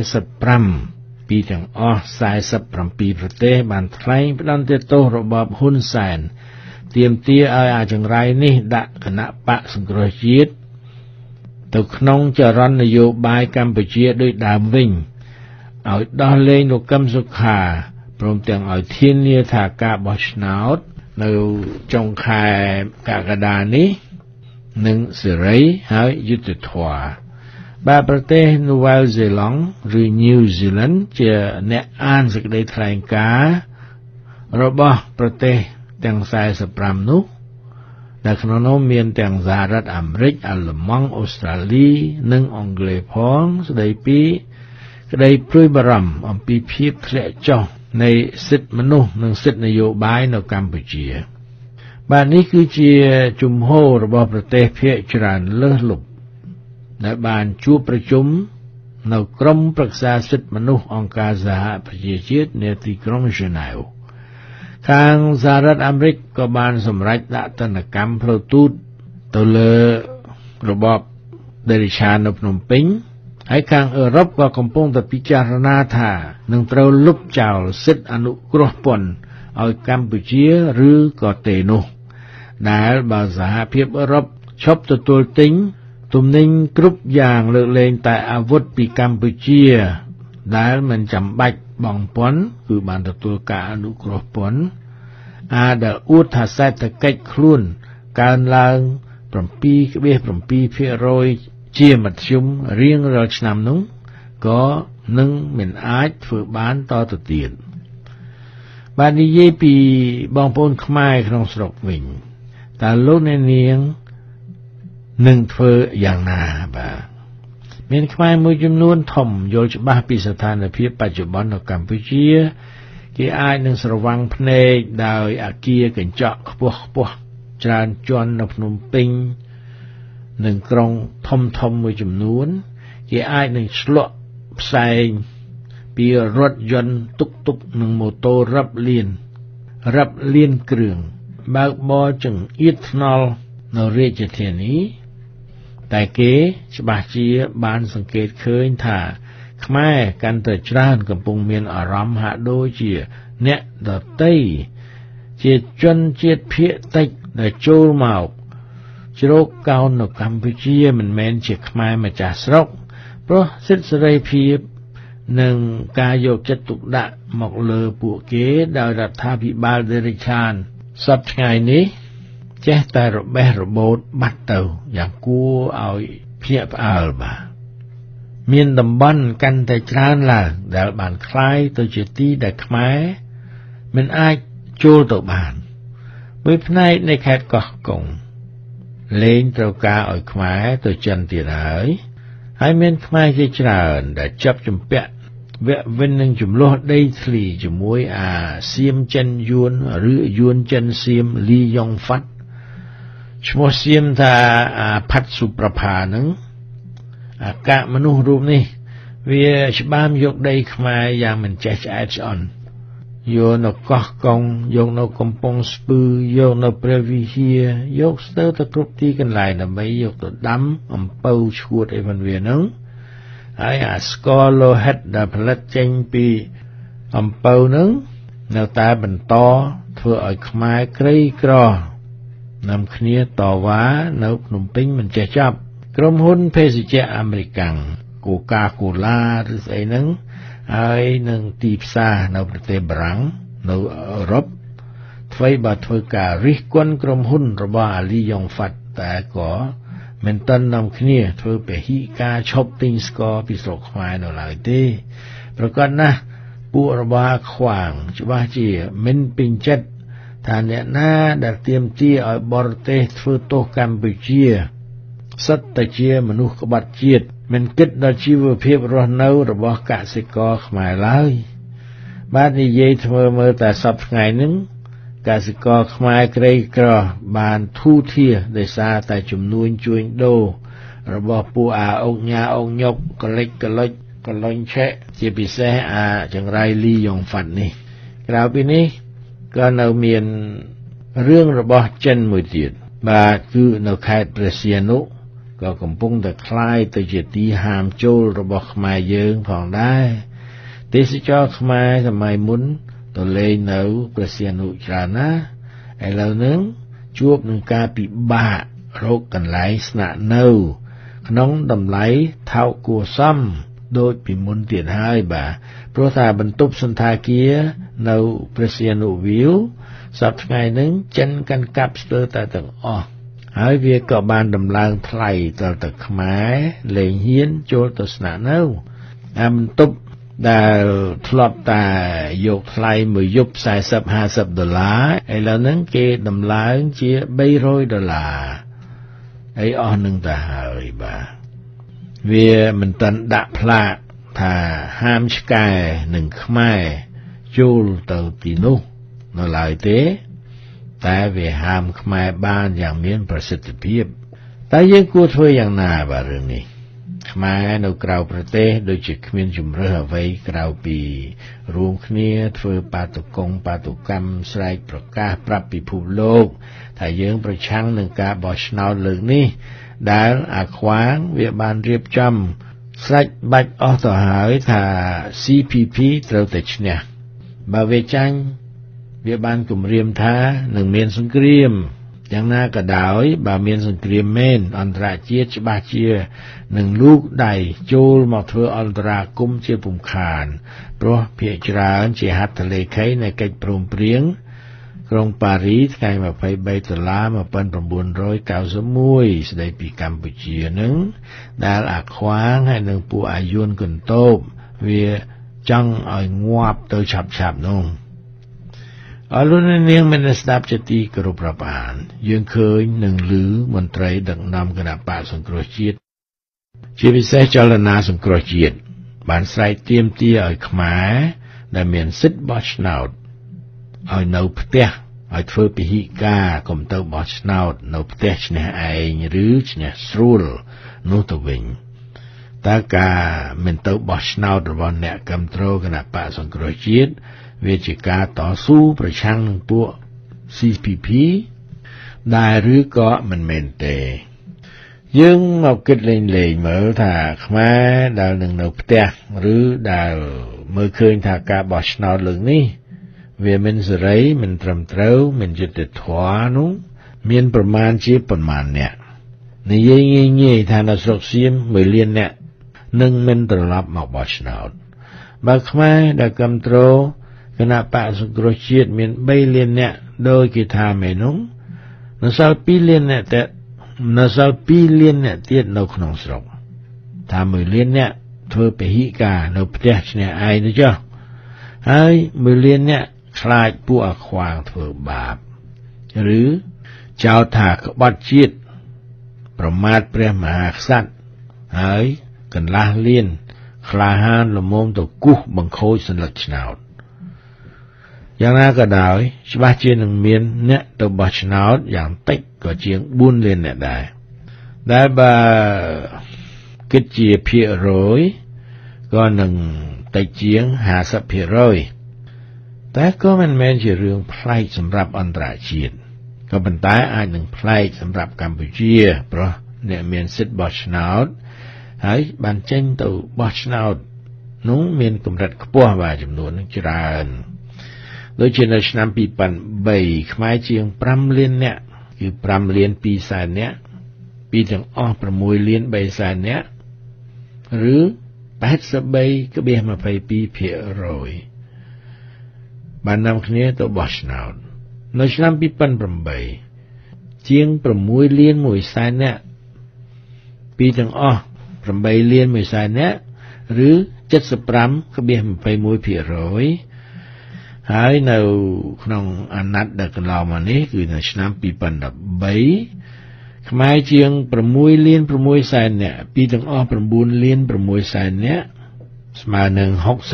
45ពីទាំងអស់47ប្រទេសបានថ្លែងផ្ដន្ទាទោសរបបហ៊ុនសែនទាមទារឲ្យអាចង្រៃនេះដាក់គណៈបកសង្គ្រោះជាតិទៅក្នុងចរន្តនយោបាយកម្ពុជាដូចដើមវិញឲ្យដោះលែងលោកកឹមសុខាព្រមទាំងឲ្យធានាថាការបោះឆ្នោតនៅចុងខែកក្កដានេះនឹងសេរីហើយយុត្តិធម៌បាទប្រទេស Nouvelle Zélande ឬ New Zealand ជាអ្នកអានសេចក្តីថ្លែងការណ៍របស់ប្រទេសទាំង45នោះដែលក្នុងនោះមានទាំងសហរដ្ឋអាមេរិកអាល្លឺម៉ង់អូស្ត្រាលីនិងអង់គ្លេសផងស្ដីពីក្តីព្រួយបារម្ភអំពីភាពធ្លាក់ចុះនៃសិទ្ធិមនុស្សនិងសិទ្ធិនយោបាយនៅកម្ពុជាបាទនេះគឺជាជំហររបស់ប្រទេសភាគច្រើនលើសលប់ដែលបានជួបប្រជុំនៅក្រុមប្រឹក្សាសិទ្ធិមនុស្សអង្គការសហប្រជាជាតិនៅទីក្រុងហ្សឺណែវខាងសហរដ្ឋអាមេរិកក៏បានសម្រេចដាក់ទណ្ឌកម្មផ្លូវទូតទៅលើរបបដេរេឆាននៅភ្នំពេញហើយខាងអឺរ៉ុបក៏កំពុងតែពិចារណាថានឹងត្រូវលុបចោលសិទ្ធិអនុគ្រោះពន្ធឲ្យកម្ពុជាឬក៏ទេនោះដែលបើសហភាពអឺរ៉ុបឈប់ទទួលទិញទំនិញគ្រប់យ៉ាងលើកលែងតែអាវុធពីកម្ពុជាដែលមិនចាំបាច់បង់ពន្ធគឺបានទទួលការអនុគ្រោះពន្ធដែលអួតថាសេដ្ឋកិច្ចខ្លួនកើនឡើង 7.7% ជាមធ្យមរៀងរាល់ឆ្នាំនោះក៏នឹងមិនអាចធ្វើបានតទៅទៀតបាទនិយាយពីបងប្អូនខ្មែរក្នុងស្រុកវិញតើលោកអ្នកនាងនឹងធ្វើយ៉ាងណាបាទមានខ្មែរមួយចំនួនធំយល់ច្បាស់ពីស្ថានភាពបច្ចុប្បន្ននៅកម្ពុជាគេអាចនឹងស្រវាំងភ្នែកដោយអគារកញ្ចក់ខ្ពស់ៗច្រើនជាន់នៅភ្នំពេញនឹងក្រុងធំមួយចំនួនគេអាចនឹងឆ្លក់ផ្សែងពីរថយន្តទុកនិងម៉ូតូរាប់លានគ្រឿងបើកបរចង្អៀតថ្នល់នៅរាជធានីតែគេច្បាស់ជាបានសង្កេតឃើញថាខ្មែរកាន់តែច្រើនកំពុងមានអារម្មណ៍ហាក់ដូចជាអ្នកដទៃជាជនជាតិភាគតិចដែលចូលមកជ្រកកោននៅកម្ពុជាមិនមែនជាខ្មែរម្ចាស់ស្រុកព្រោះសិទ្ធិសេរីភាពនិងការយកចិត្តទុកដាក់មកលើពួកគេដោយរដ្ឋាភិបាលដេរិឆានសពថ្ងៃនេះចេះតែរបេះរបូតបាត់ទៅយ៉ាងគួរឲ្យភ្ញាក់ផ្អើលបាទមានតំបន់កាន់តែច្រើនឡើងដែលបានคล้ายទៅជាទីដែលខ្មែរមិនអាចចូលទៅបានមួយផ្នែកនៃខេត្តកោះកុងលែងត្រូវការឲ្យខ្មែរទៅចិនទៀតហើយមានខ្មែរជាច្រើនដែលចាប់ជំពាក់វាក់វិននឹងចំនួនដីធ្លីជាមួយអាសៀមចិនយួនឬយួនចិនសៀមលីយ៉ុងហ្វាត់ឈ្មោះសៀមថាផាត់សុប្រផានឹងអាកាមនុស្សរូបនេះវាច្បាមយកដីខ្មែរយ៉ាងមិនចេះឆ្អែតឆ្អន់យកនៅកោះកុងយកនៅកំពង់ស្ពឺយកនៅព្រះវិហារយកស្ទើរទៅគ្រប់ទីកន្លែងដើម្បីយកទៅដាំអំពៅឈួតអីមិនវានឹងហើយអាស្ករលោហិតដែលផលិតចេញពីអំពៅនឹងនៅតែបន្តធ្វើឲ្យខ្មែរក្រីក្រនាំគ្នាតវ៉ានៅភ្នំពេញមិនចេះចប់ក្រុមហ៊ុនភេសជ្ជៈអាមេរិកាំងកូកាកូឡាឬស្អីហ្នឹងហើយនឹងទីផ្សារនៅប្រទេសបារាំងនៅអឺរ៉ុបធ្វើការរិះគន់ក្រុមហ៊ុនរបស់អាលីយ៉ុងហ្វាត់តែក៏មិនទាន់នាំគ្នាធ្វើពហិការឈប់ទិញស្ករពីស្រុកខ្មែរនៅឡើយទេប្រកាសណាស់ពួករបស់ខ្វាងច្បាស់ជាមិនពេញចិត្តថាអ្នកណាដែលទាមទារឲ្យបរទេសធ្វើទោសកម្ពុជាសិតតែជាមនុស្សក្បត់ជាតិមិនគិតដល់ជីវភាពរស់នៅរបស់កសិករខ្មែរឡើយបាទនិយាយធ្វើមើលតែសពថ្ងៃហ្នឹងកសិករខ្មែរក្រីក្របានធូរធារដោយសារតែជំនួញជួញដូររបស់ពួកអុកញ៉ាអុកញុកកលិចកលុចកលុញឆែជាពិសេសចង្រៃលីយ៉ុងហ្វាត់នេះក្រៅពីនេះក៏នៅមានរឿងរបស់ចិនមួយទៀតបាទគឺនៅខេត្តព្រះសីហនុក៏កំពុងតែคล้ายទៅជាទីហាមចូលរបស់ខ្មែរយើងផងដែរទេសចរខ្មែរសម័យមុនទៅលេងនៅព្រះសីហនុច្រើនណាស់ឥឡូវហ្នឹងជួបនឹងការពិបាករកកន្លែងស្នាក់នៅក្នុងតម្លៃថោកគួរសមដូចពីមុនទៀតហើយបាទព្រោះថាបន្ទប់សន្តាគារនៅព្រះសីហនុវីវសប្តាហ៍ថ្ងៃហ្នឹងចិនកាន់កាប់ស្ទើរតែទាំងអស់ហើយវាក៏បានដំឡើងថ្លៃដល់ទៅខ្មែរលែងហ៊ានចូលទៅស្នាក់នៅបន្ទប់ដែលធ្លាប់តែយកថ្លៃមួយយប់$40-50ឥឡូវហ្នឹងគេដំឡើងជា$300អីអស់នឹងទៅហើយបាទវាមិនតាន់ដាក់ផ្លាកថាហាមឆ្កែនិងខ្មែរចូលទៅទីនោះនៅឡើយទេតែវាហាមខ្មែរបានយ៉ាងមានប្រសិទ្ធភាពតែយើងគួរធ្វើយ៉ាងណាបាទរឿងនេះខ្មែរនៅក្រៅប្រទេសដូចជាគ្មានជំរើសអ្វីក្រៅពីរួមគ្នាធ្វើបាតុកម្មស្រែកប្រកាសប្រាប់ពិភពលោកថាយើងប្រឆាំងនឹងការបោះឆ្នោតលើកនេះដែលអាខ្វាងវាបានរៀបចំស្រេចបាច់អស់ទៅហើយថា CPP ត្រូវតែឈ្នះបើវាចាញ់វាបានគម្រាមថានឹងមានសង្គ្រាមយ៉ាងណាក៏ដោយបើមានសង្គ្រាមមែនអន្តរជាតិច្បាស់ជានឹងលូកដៃចូលមកធ្វើអន្តរាគមន៍ជាពំខានព្រោះភាគច្រើនជាហត្ថលេខីនៃកិច្ចព្រមព្រៀងក្រុងប៉ារីសថ្ងៃ23ដុល្លារ1991ស្ដីពីកម្ពុជានឹងដែលអាខ្វាងហើយនឹងពួកអាយុនកន្តោបវាចង់ឲ្យងាប់ទៅឆាប់នោះអរលោកនាងមនស្ដាប់ជាទីគោរពរាប់អានយើងឃើញនឹងឮមន្ត្រីដឹកនាំគណៈបកសង្គ្រោះជាតិជាពិសេសចលនាសង្គ្រោះជាតិបានស្រែកទាមទារឲ្យខ្មែរដែលមានសិទ្ធិបោះឆ្នោតឲ្យនៅផ្ទះឲ្យធ្វើពិហិការកុំទៅបោះឆ្នោតនៅផ្ទះឈ្នះឯងឬឈ្នះស្រួលនោះទៅវិញតើការមិនទៅបោះឆ្នោតរបស់អ្នកគាំទ្រគណៈបក្សសង្គ្រោះជាតិវាជាការតស៊ូប្រឆាំងនឹងពួក CPP ដែលឬក៏មិនមែនទេយើងមកគិតលេងមើលថាខ្មែរដែលនឹងនៅផ្ទះឬដែលមើលឃើញថាការបោះឆ្នោតលើកនេះវាមិនសេរីមិនត្រឹមត្រូវមិនយុត្តិធម៌នោះមានប្រមាណជាប៉ុន្មានអ្នកនិយាយងាយថានៅស្រុកសៀម1លានអ្នកនឹងមិនត្រឡប់មកបោះឆ្នោតបើខ្មែរដែលគាំទ្រគណៈបក្សសង្គ្រោះជាតិមាន3លានអ្នកដោយគេថាមែននោះនៅសល់2លានអ្នកទៀតនៅក្នុងស្រុកថា1លានអ្នកធ្វើពហិការនៅផ្ទះឈ្នះឯងទៅចុះហើយ1លានអ្នកខ្លាចពួកអាខ្វាងធ្វើបាបឬចោទថាក្បត់ជាតិប្រមាថព្រះមហាក្សត្រហើយកន្លះលានក្លាហានល្មមទៅគូសបង្ខូចសន្លឹកឆ្នោតយ៉ាងណាក៏ដោយច្បាស់ជានឹងមានអ្នកទៅបោះឆ្នោតយ៉ាងតិចក៏ជាង4លានអ្នកដែរដែលបើគិតជាភាគរយក៏នឹងតិចជាង 50% តែក៏មិនមែនជារឿងប្លែកសម្រាប់អន្តរជាតិក៏ប៉ុន្តែអាចនឹងប្លែកសម្រាប់កម្ពុជាព្រោះអ្នកមានសិទ្ធិបោះឆ្នោតហើយបានចេញទៅបោះឆ្នោតនោះមានកម្រិតខ្ពស់បាទចំនួននឹងច្រើនដូចជានៅឆ្នាំ2003ខ្មែរជាង5លាននាក់គឺ5លាន2សែននាក់ពីទាំងអស់6លាន3សែននាក់ឬ 83.22% បាននាំគ្នាទៅបោះឆ្នោតនៅឆ្នាំ2008ជាង6លាន1សែននាក់ពីទាំងអស់8លាន1សែននាក់ឬ 75.21% ហើយនៅក្នុងអាណត្តិដែលកន្លងមកនេះគឺនៅឆ្នាំ2013ខ្មែរជាង6លាន6សែននាក់ពីទាំងអស់9លាន6សែននាក់ស្មើនឹង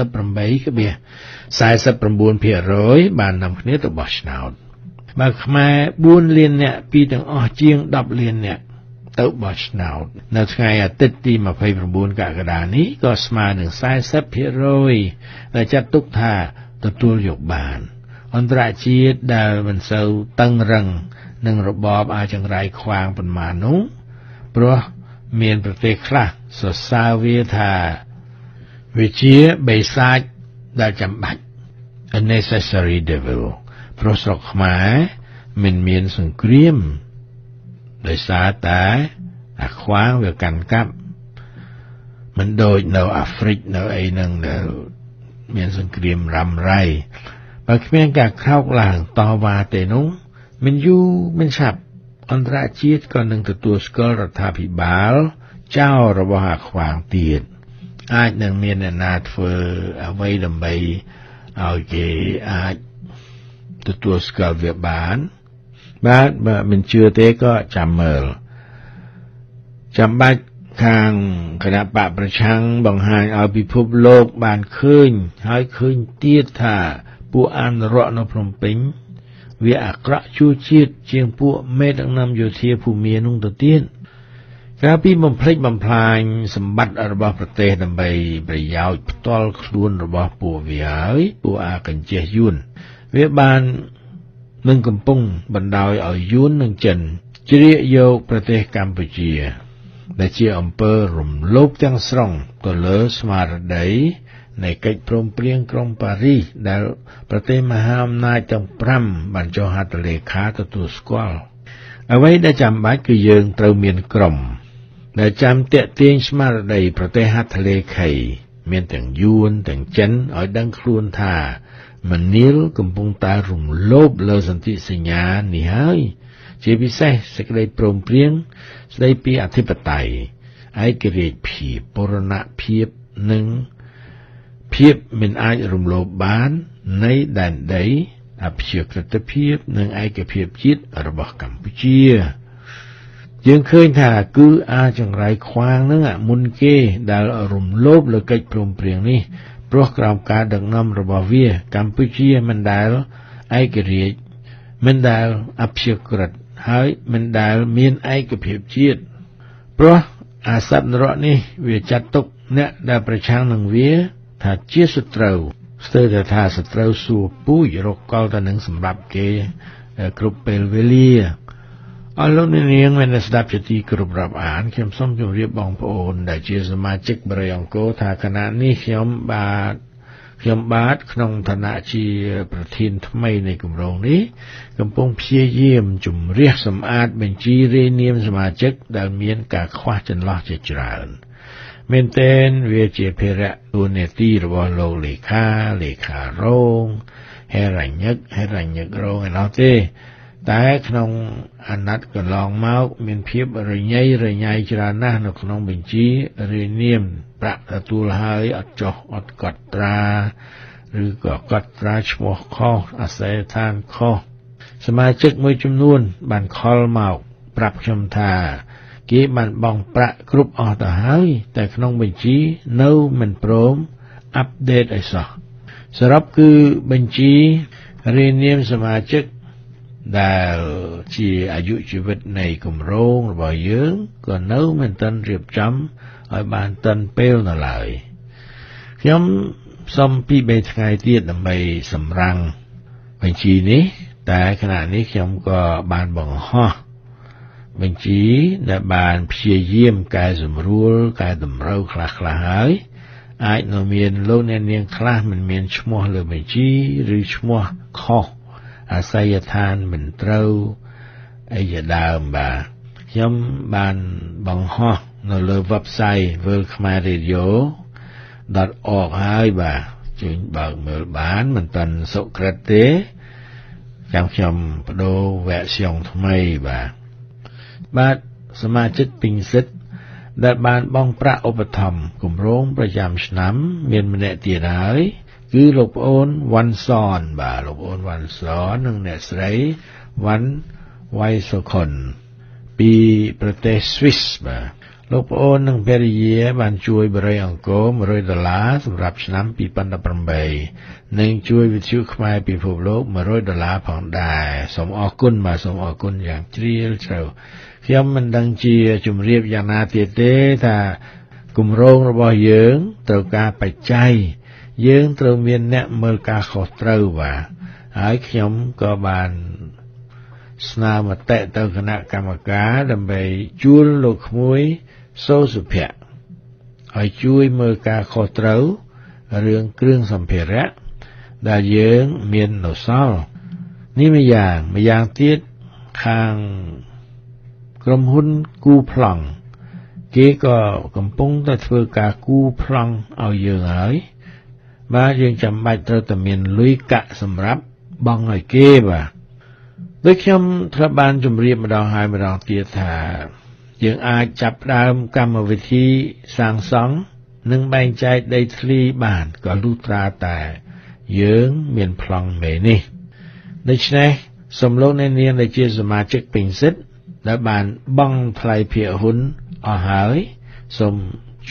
68.49% បាននាំគ្នាទៅបោះឆ្នោតបើខ្មែរ4លាននាក់ពីទាំងអស់ជាង10លាននាក់ទៅបោះឆ្នោតនៅថ្ងៃអាទិត្យទី29កក្កដានេះក៏ស្មើនឹង 40% ដែលចាត់ទុកថាទទួលយកបានអន្តរជាតិដែលមិនសូវតឹងរឹងនឹងរបបអាចង្រៃខ្វាងប៉ុន្មាននោះព្រោះមានប្រទេសខ្លះសរសើរវាថាវាជាបិសាចដែលចាំបាច់ a necessary devil ព្រោះស្រុកខ្មែរមិនមានសង្គ្រាមដោយសារតែអាខ្វាងវាកាន់កាប់មិនដូចនៅអាហ្វ្រិកនៅអីហ្នឹងដែលមានសង្គ្រាមរ៉ាំរ៉ៃបើគ្មានការក្រោកឡើងតវ៉ាទេនោះមិនយូរមិនឆាប់អន្តរជាតិក៏នឹងទទួលស្គាល់រដ្ឋាភិបាលចោលរបស់អាខ្វាងទៀតអាចនឹងមានអ្នកណាធ្វើអ្វីដើម្បីឲ្យគេអាចទទួលស្គាល់វាបានបាទបើមិនជឿទេក៏ចាំមើលចាំបាច់ខាងគណៈបកប្រឆាំងបង្ហាញឲ្យពិភពលោកបានឃើញហើយឃើញទៀតថាពួកអនុរដ្ឋនៅភ្នំពេញវាអាក្រក់ជួជាតិជាងពួកមេដឹកនាំយោធាភូមានោះទៅទៀតកាលពីបំផ្លិចបំផ្លាញសម្បត្តិរបស់ប្រទេសដើម្បីប្រយោជន៍ផ្ទាល់ខ្លួនរបស់ពួកវាហើយពួកអាកញ្ចេះយួនវាបាននឹងកំពុងបណ្ដោយឲ្យយួននិងចិនជ្រៀកយកប្រទេសកម្ពុជាដែលជាអំពើរំលោភទាំងស្រុងទៅលើស្មារតីនៃកិច្ចព្រមព្រៀងក្រុងប៉ារីសដែលប្រទេសមហាអំណាចទាំង5បានចុះហត្ថលេខាទទួលស្គាល់អ្វីដែលចាំបាច់គឺយើងត្រូវមានក្រុមដែលចាំតាក់ទាញស្មារតីប្រទេសហត្ថលេខីមានទាំងយួនទាំងចិនឲ្យដឹងខ្លួនថាមនាលកំពុងតែរំលោភលើសន្ធិសញ្ញានេះហើយជាពិសេសសេចក្តីព្រមព្រៀងស្តីពីអធិបតេយ្យឯករាជ្យភាពបូរណភាពនិងភាពមិនអាចរំលោភបាននៃដែនដីអព្យាក្រឹតភាពនិងឯកភាពជាតិរបស់កម្ពុជាយើងឃើញថាគឺអាចង្រៃខ្វាងនឹងមុនគេដែលរំលោភលើកិច្ចព្រមព្រៀងនេះព្រោះក្រោមការដឹកនាំរបស់វាកម្ពុជាមិនដែលឯករាជ្យមិនដែលអព្យាក្រឹតហើយមិនដែលមានឯកភាពជាតិព្រោះអាសត្វនរកនេះវាចាត់ទុកអ្នកដែលប្រឆាំងនឹងវាថាជាសត្រូវស្ទើរតែថាសត្រូវសួរពូជរកកលទៅនឹងសម្រាប់គេគ្រប់ពេលវេលាអរលោកនាងមានស្ដាប់ជាទីគោរពរាប់អានខ្ញុំសូមជម្រាបបងប្អូនដែលជាសមាជិកបរិយអង្គរថាគណៈនេះខ្ញុំបាទក្នុងឋានៈជាប្រធានថ្មីនៃគម្រោងនេះកំពុងព្យាយាមជំរះសម្អាតបញ្ជីរាយនាមសមាជិកដែលមានការខ្វះចន្លោះជាច្រើនមែនទែនវាជាភារៈតួនាទីរបស់លោកលេខារងហេរញ្ញិករងឯណោះទេតែក្នុងអាណត្តិកន្លងមកមានភាពរញ៉េរញ៉ៃច្រើនណាស់នៅក្នុងបញ្ជីរាយនាមប្រាក់ទទួលហើយអត់ចុះអត់កត់ត្រាឬក៏កត់ត្រាឈ្មោះខុសអាសយដ្ឋានខុសសមាជិកមួយចំនួនបានខលមកប្រាប់ខ្ញុំថាគេបានបង់ប្រាក់គ្រប់អស់ទៅហើយតែក្នុងបញ្ជីនៅមិនព្រមអាប់ដេតឲ្យសោះសរុបគឺបញ្ជីរាយនាមសមាជិកដែលជាអាយុជីវិតនៃគម្រោងរបស់យើងក៏នៅមិនទាន់រៀបចំឲ្យបានទាន់ពេលនៅឡើយខ្ញុំសូម2-3ថ្ងៃទៀតដើម្បីសម្រាំងបញ្ជីនេះតែខណៈនេះខ្ញុំក៏បានបង្ហោះបញ្ជីដែលបានព្យាយាមកែសម្រួលកែតម្រូវខ្លះៗហើយអាចនៅមានលោកអ្នកនាងខ្លះមិនមានឈ្មោះលើបញ្ជីឬឈ្មោះខុសអាសយដ្ឋានមិនត្រូវអីជាដើមបាទខ្ញុំបានបង្ហោះនៅលើ website World Khmer Radio.org ហើយបាទជួយបើកមើលបានមិនទាន់សុក្រិតទេចាំខ្ញុំបដូរវគ្គសៀងថ្មីបាទសមាជិកពេញសិទ្ធិដែលបានបង់ប្រាក់ឧបត្ថម្ភគម្រោងប្រចាំឆ្នាំមានម្នាក់ទៀតហើយគឺលោកប្អូនវ៉ាន់សនបាទលោកប្អូនវ៉ាន់សននិងអ្នកស្រីវ៉ាន់វ៉ៃសូខុនពីប្រទេសស្វីសបាទលោកប្អូននិងភរិយាបានជួយបរិយអង្គរ$100សម្រាប់ឆ្នាំ2018និងជួយវិទ្យុខ្មែរពិភពលោក$100ផងដែរសូមអរគុណបាទសូមអរគុណយ៉ាងជ្រាលជ្រៅខ្ញុំមិនដឹងជាជំរាបយ៉ាងណាទៀតទេថាគម្រោងរបស់យើងត្រូវការបច្ច័យយើងត្រូវមានអ្នកមើលការខុសត្រូវបាទហើយខ្ញុំក៏បានស្នើមតិទៅគណៈកម្មការដើម្បីជួលលោកក្មួយសូសុភ័ក្រឲ្យជួយមើលការខុសត្រូវរឿងគ្រឿងសម្ភារៈដែលយើងមាននៅសល់នេះម្យ៉ាងទៀតខាងក្រុមហ៊ុនគូប្លង់គេក៏កំពុងតែធ្វើការគូប្លង់ឲ្យយើងហើយបាទយើងចាំបាច់ត្រូវតែមានលុយកាក់សម្រាប់បង់ឲ្យគេបាទដូចខ្ញុំធ្លាប់បានជម្រាបម្ដងហើយម្ដងទៀតថាយើងអាចចាប់ផ្ដើមកម្មវិធីសាងសង់និងបែងចែកដីធ្លីបានក៏លុះត្រាតែយើងមានប្លង់មេនេះដូច្នេះសូមលោកអ្នកនាងដែលជាសមាជិកពេញសិទ្ធិដែលបានបង់ថ្លៃភាគហ៊ុនអស់ហើយសូម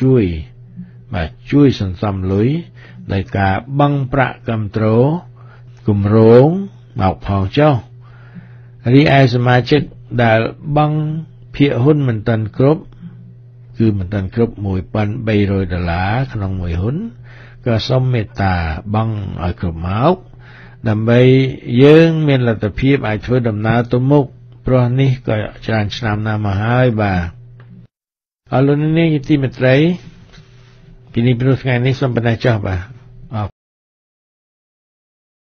ជួយសន្សំលុយដោយការបង់ប្រាក់គាំទ្រគម្រោងមកផងចុះរីឯសមាជិកដែលបង់ភាគហ៊ុនមិនទាន់គ្រប់គឺមិនទាន់គ្រប់$1,300ក្នុងមួយហ៊ុនក៏សូមមេត្តាបង់ឲ្យគ្រប់មកដើម្បីយើងមានលទ្ធភាពអាចធ្វើដំណើរទៅមុខព្រោះនេះក៏ច្រើនឆ្នាំណាស់មកហើយបាទអរលោកនាងជាទីមេត្រីពីនេះព្រោះថ្ងៃនេះសូមបណ្ដេញចោះបាទ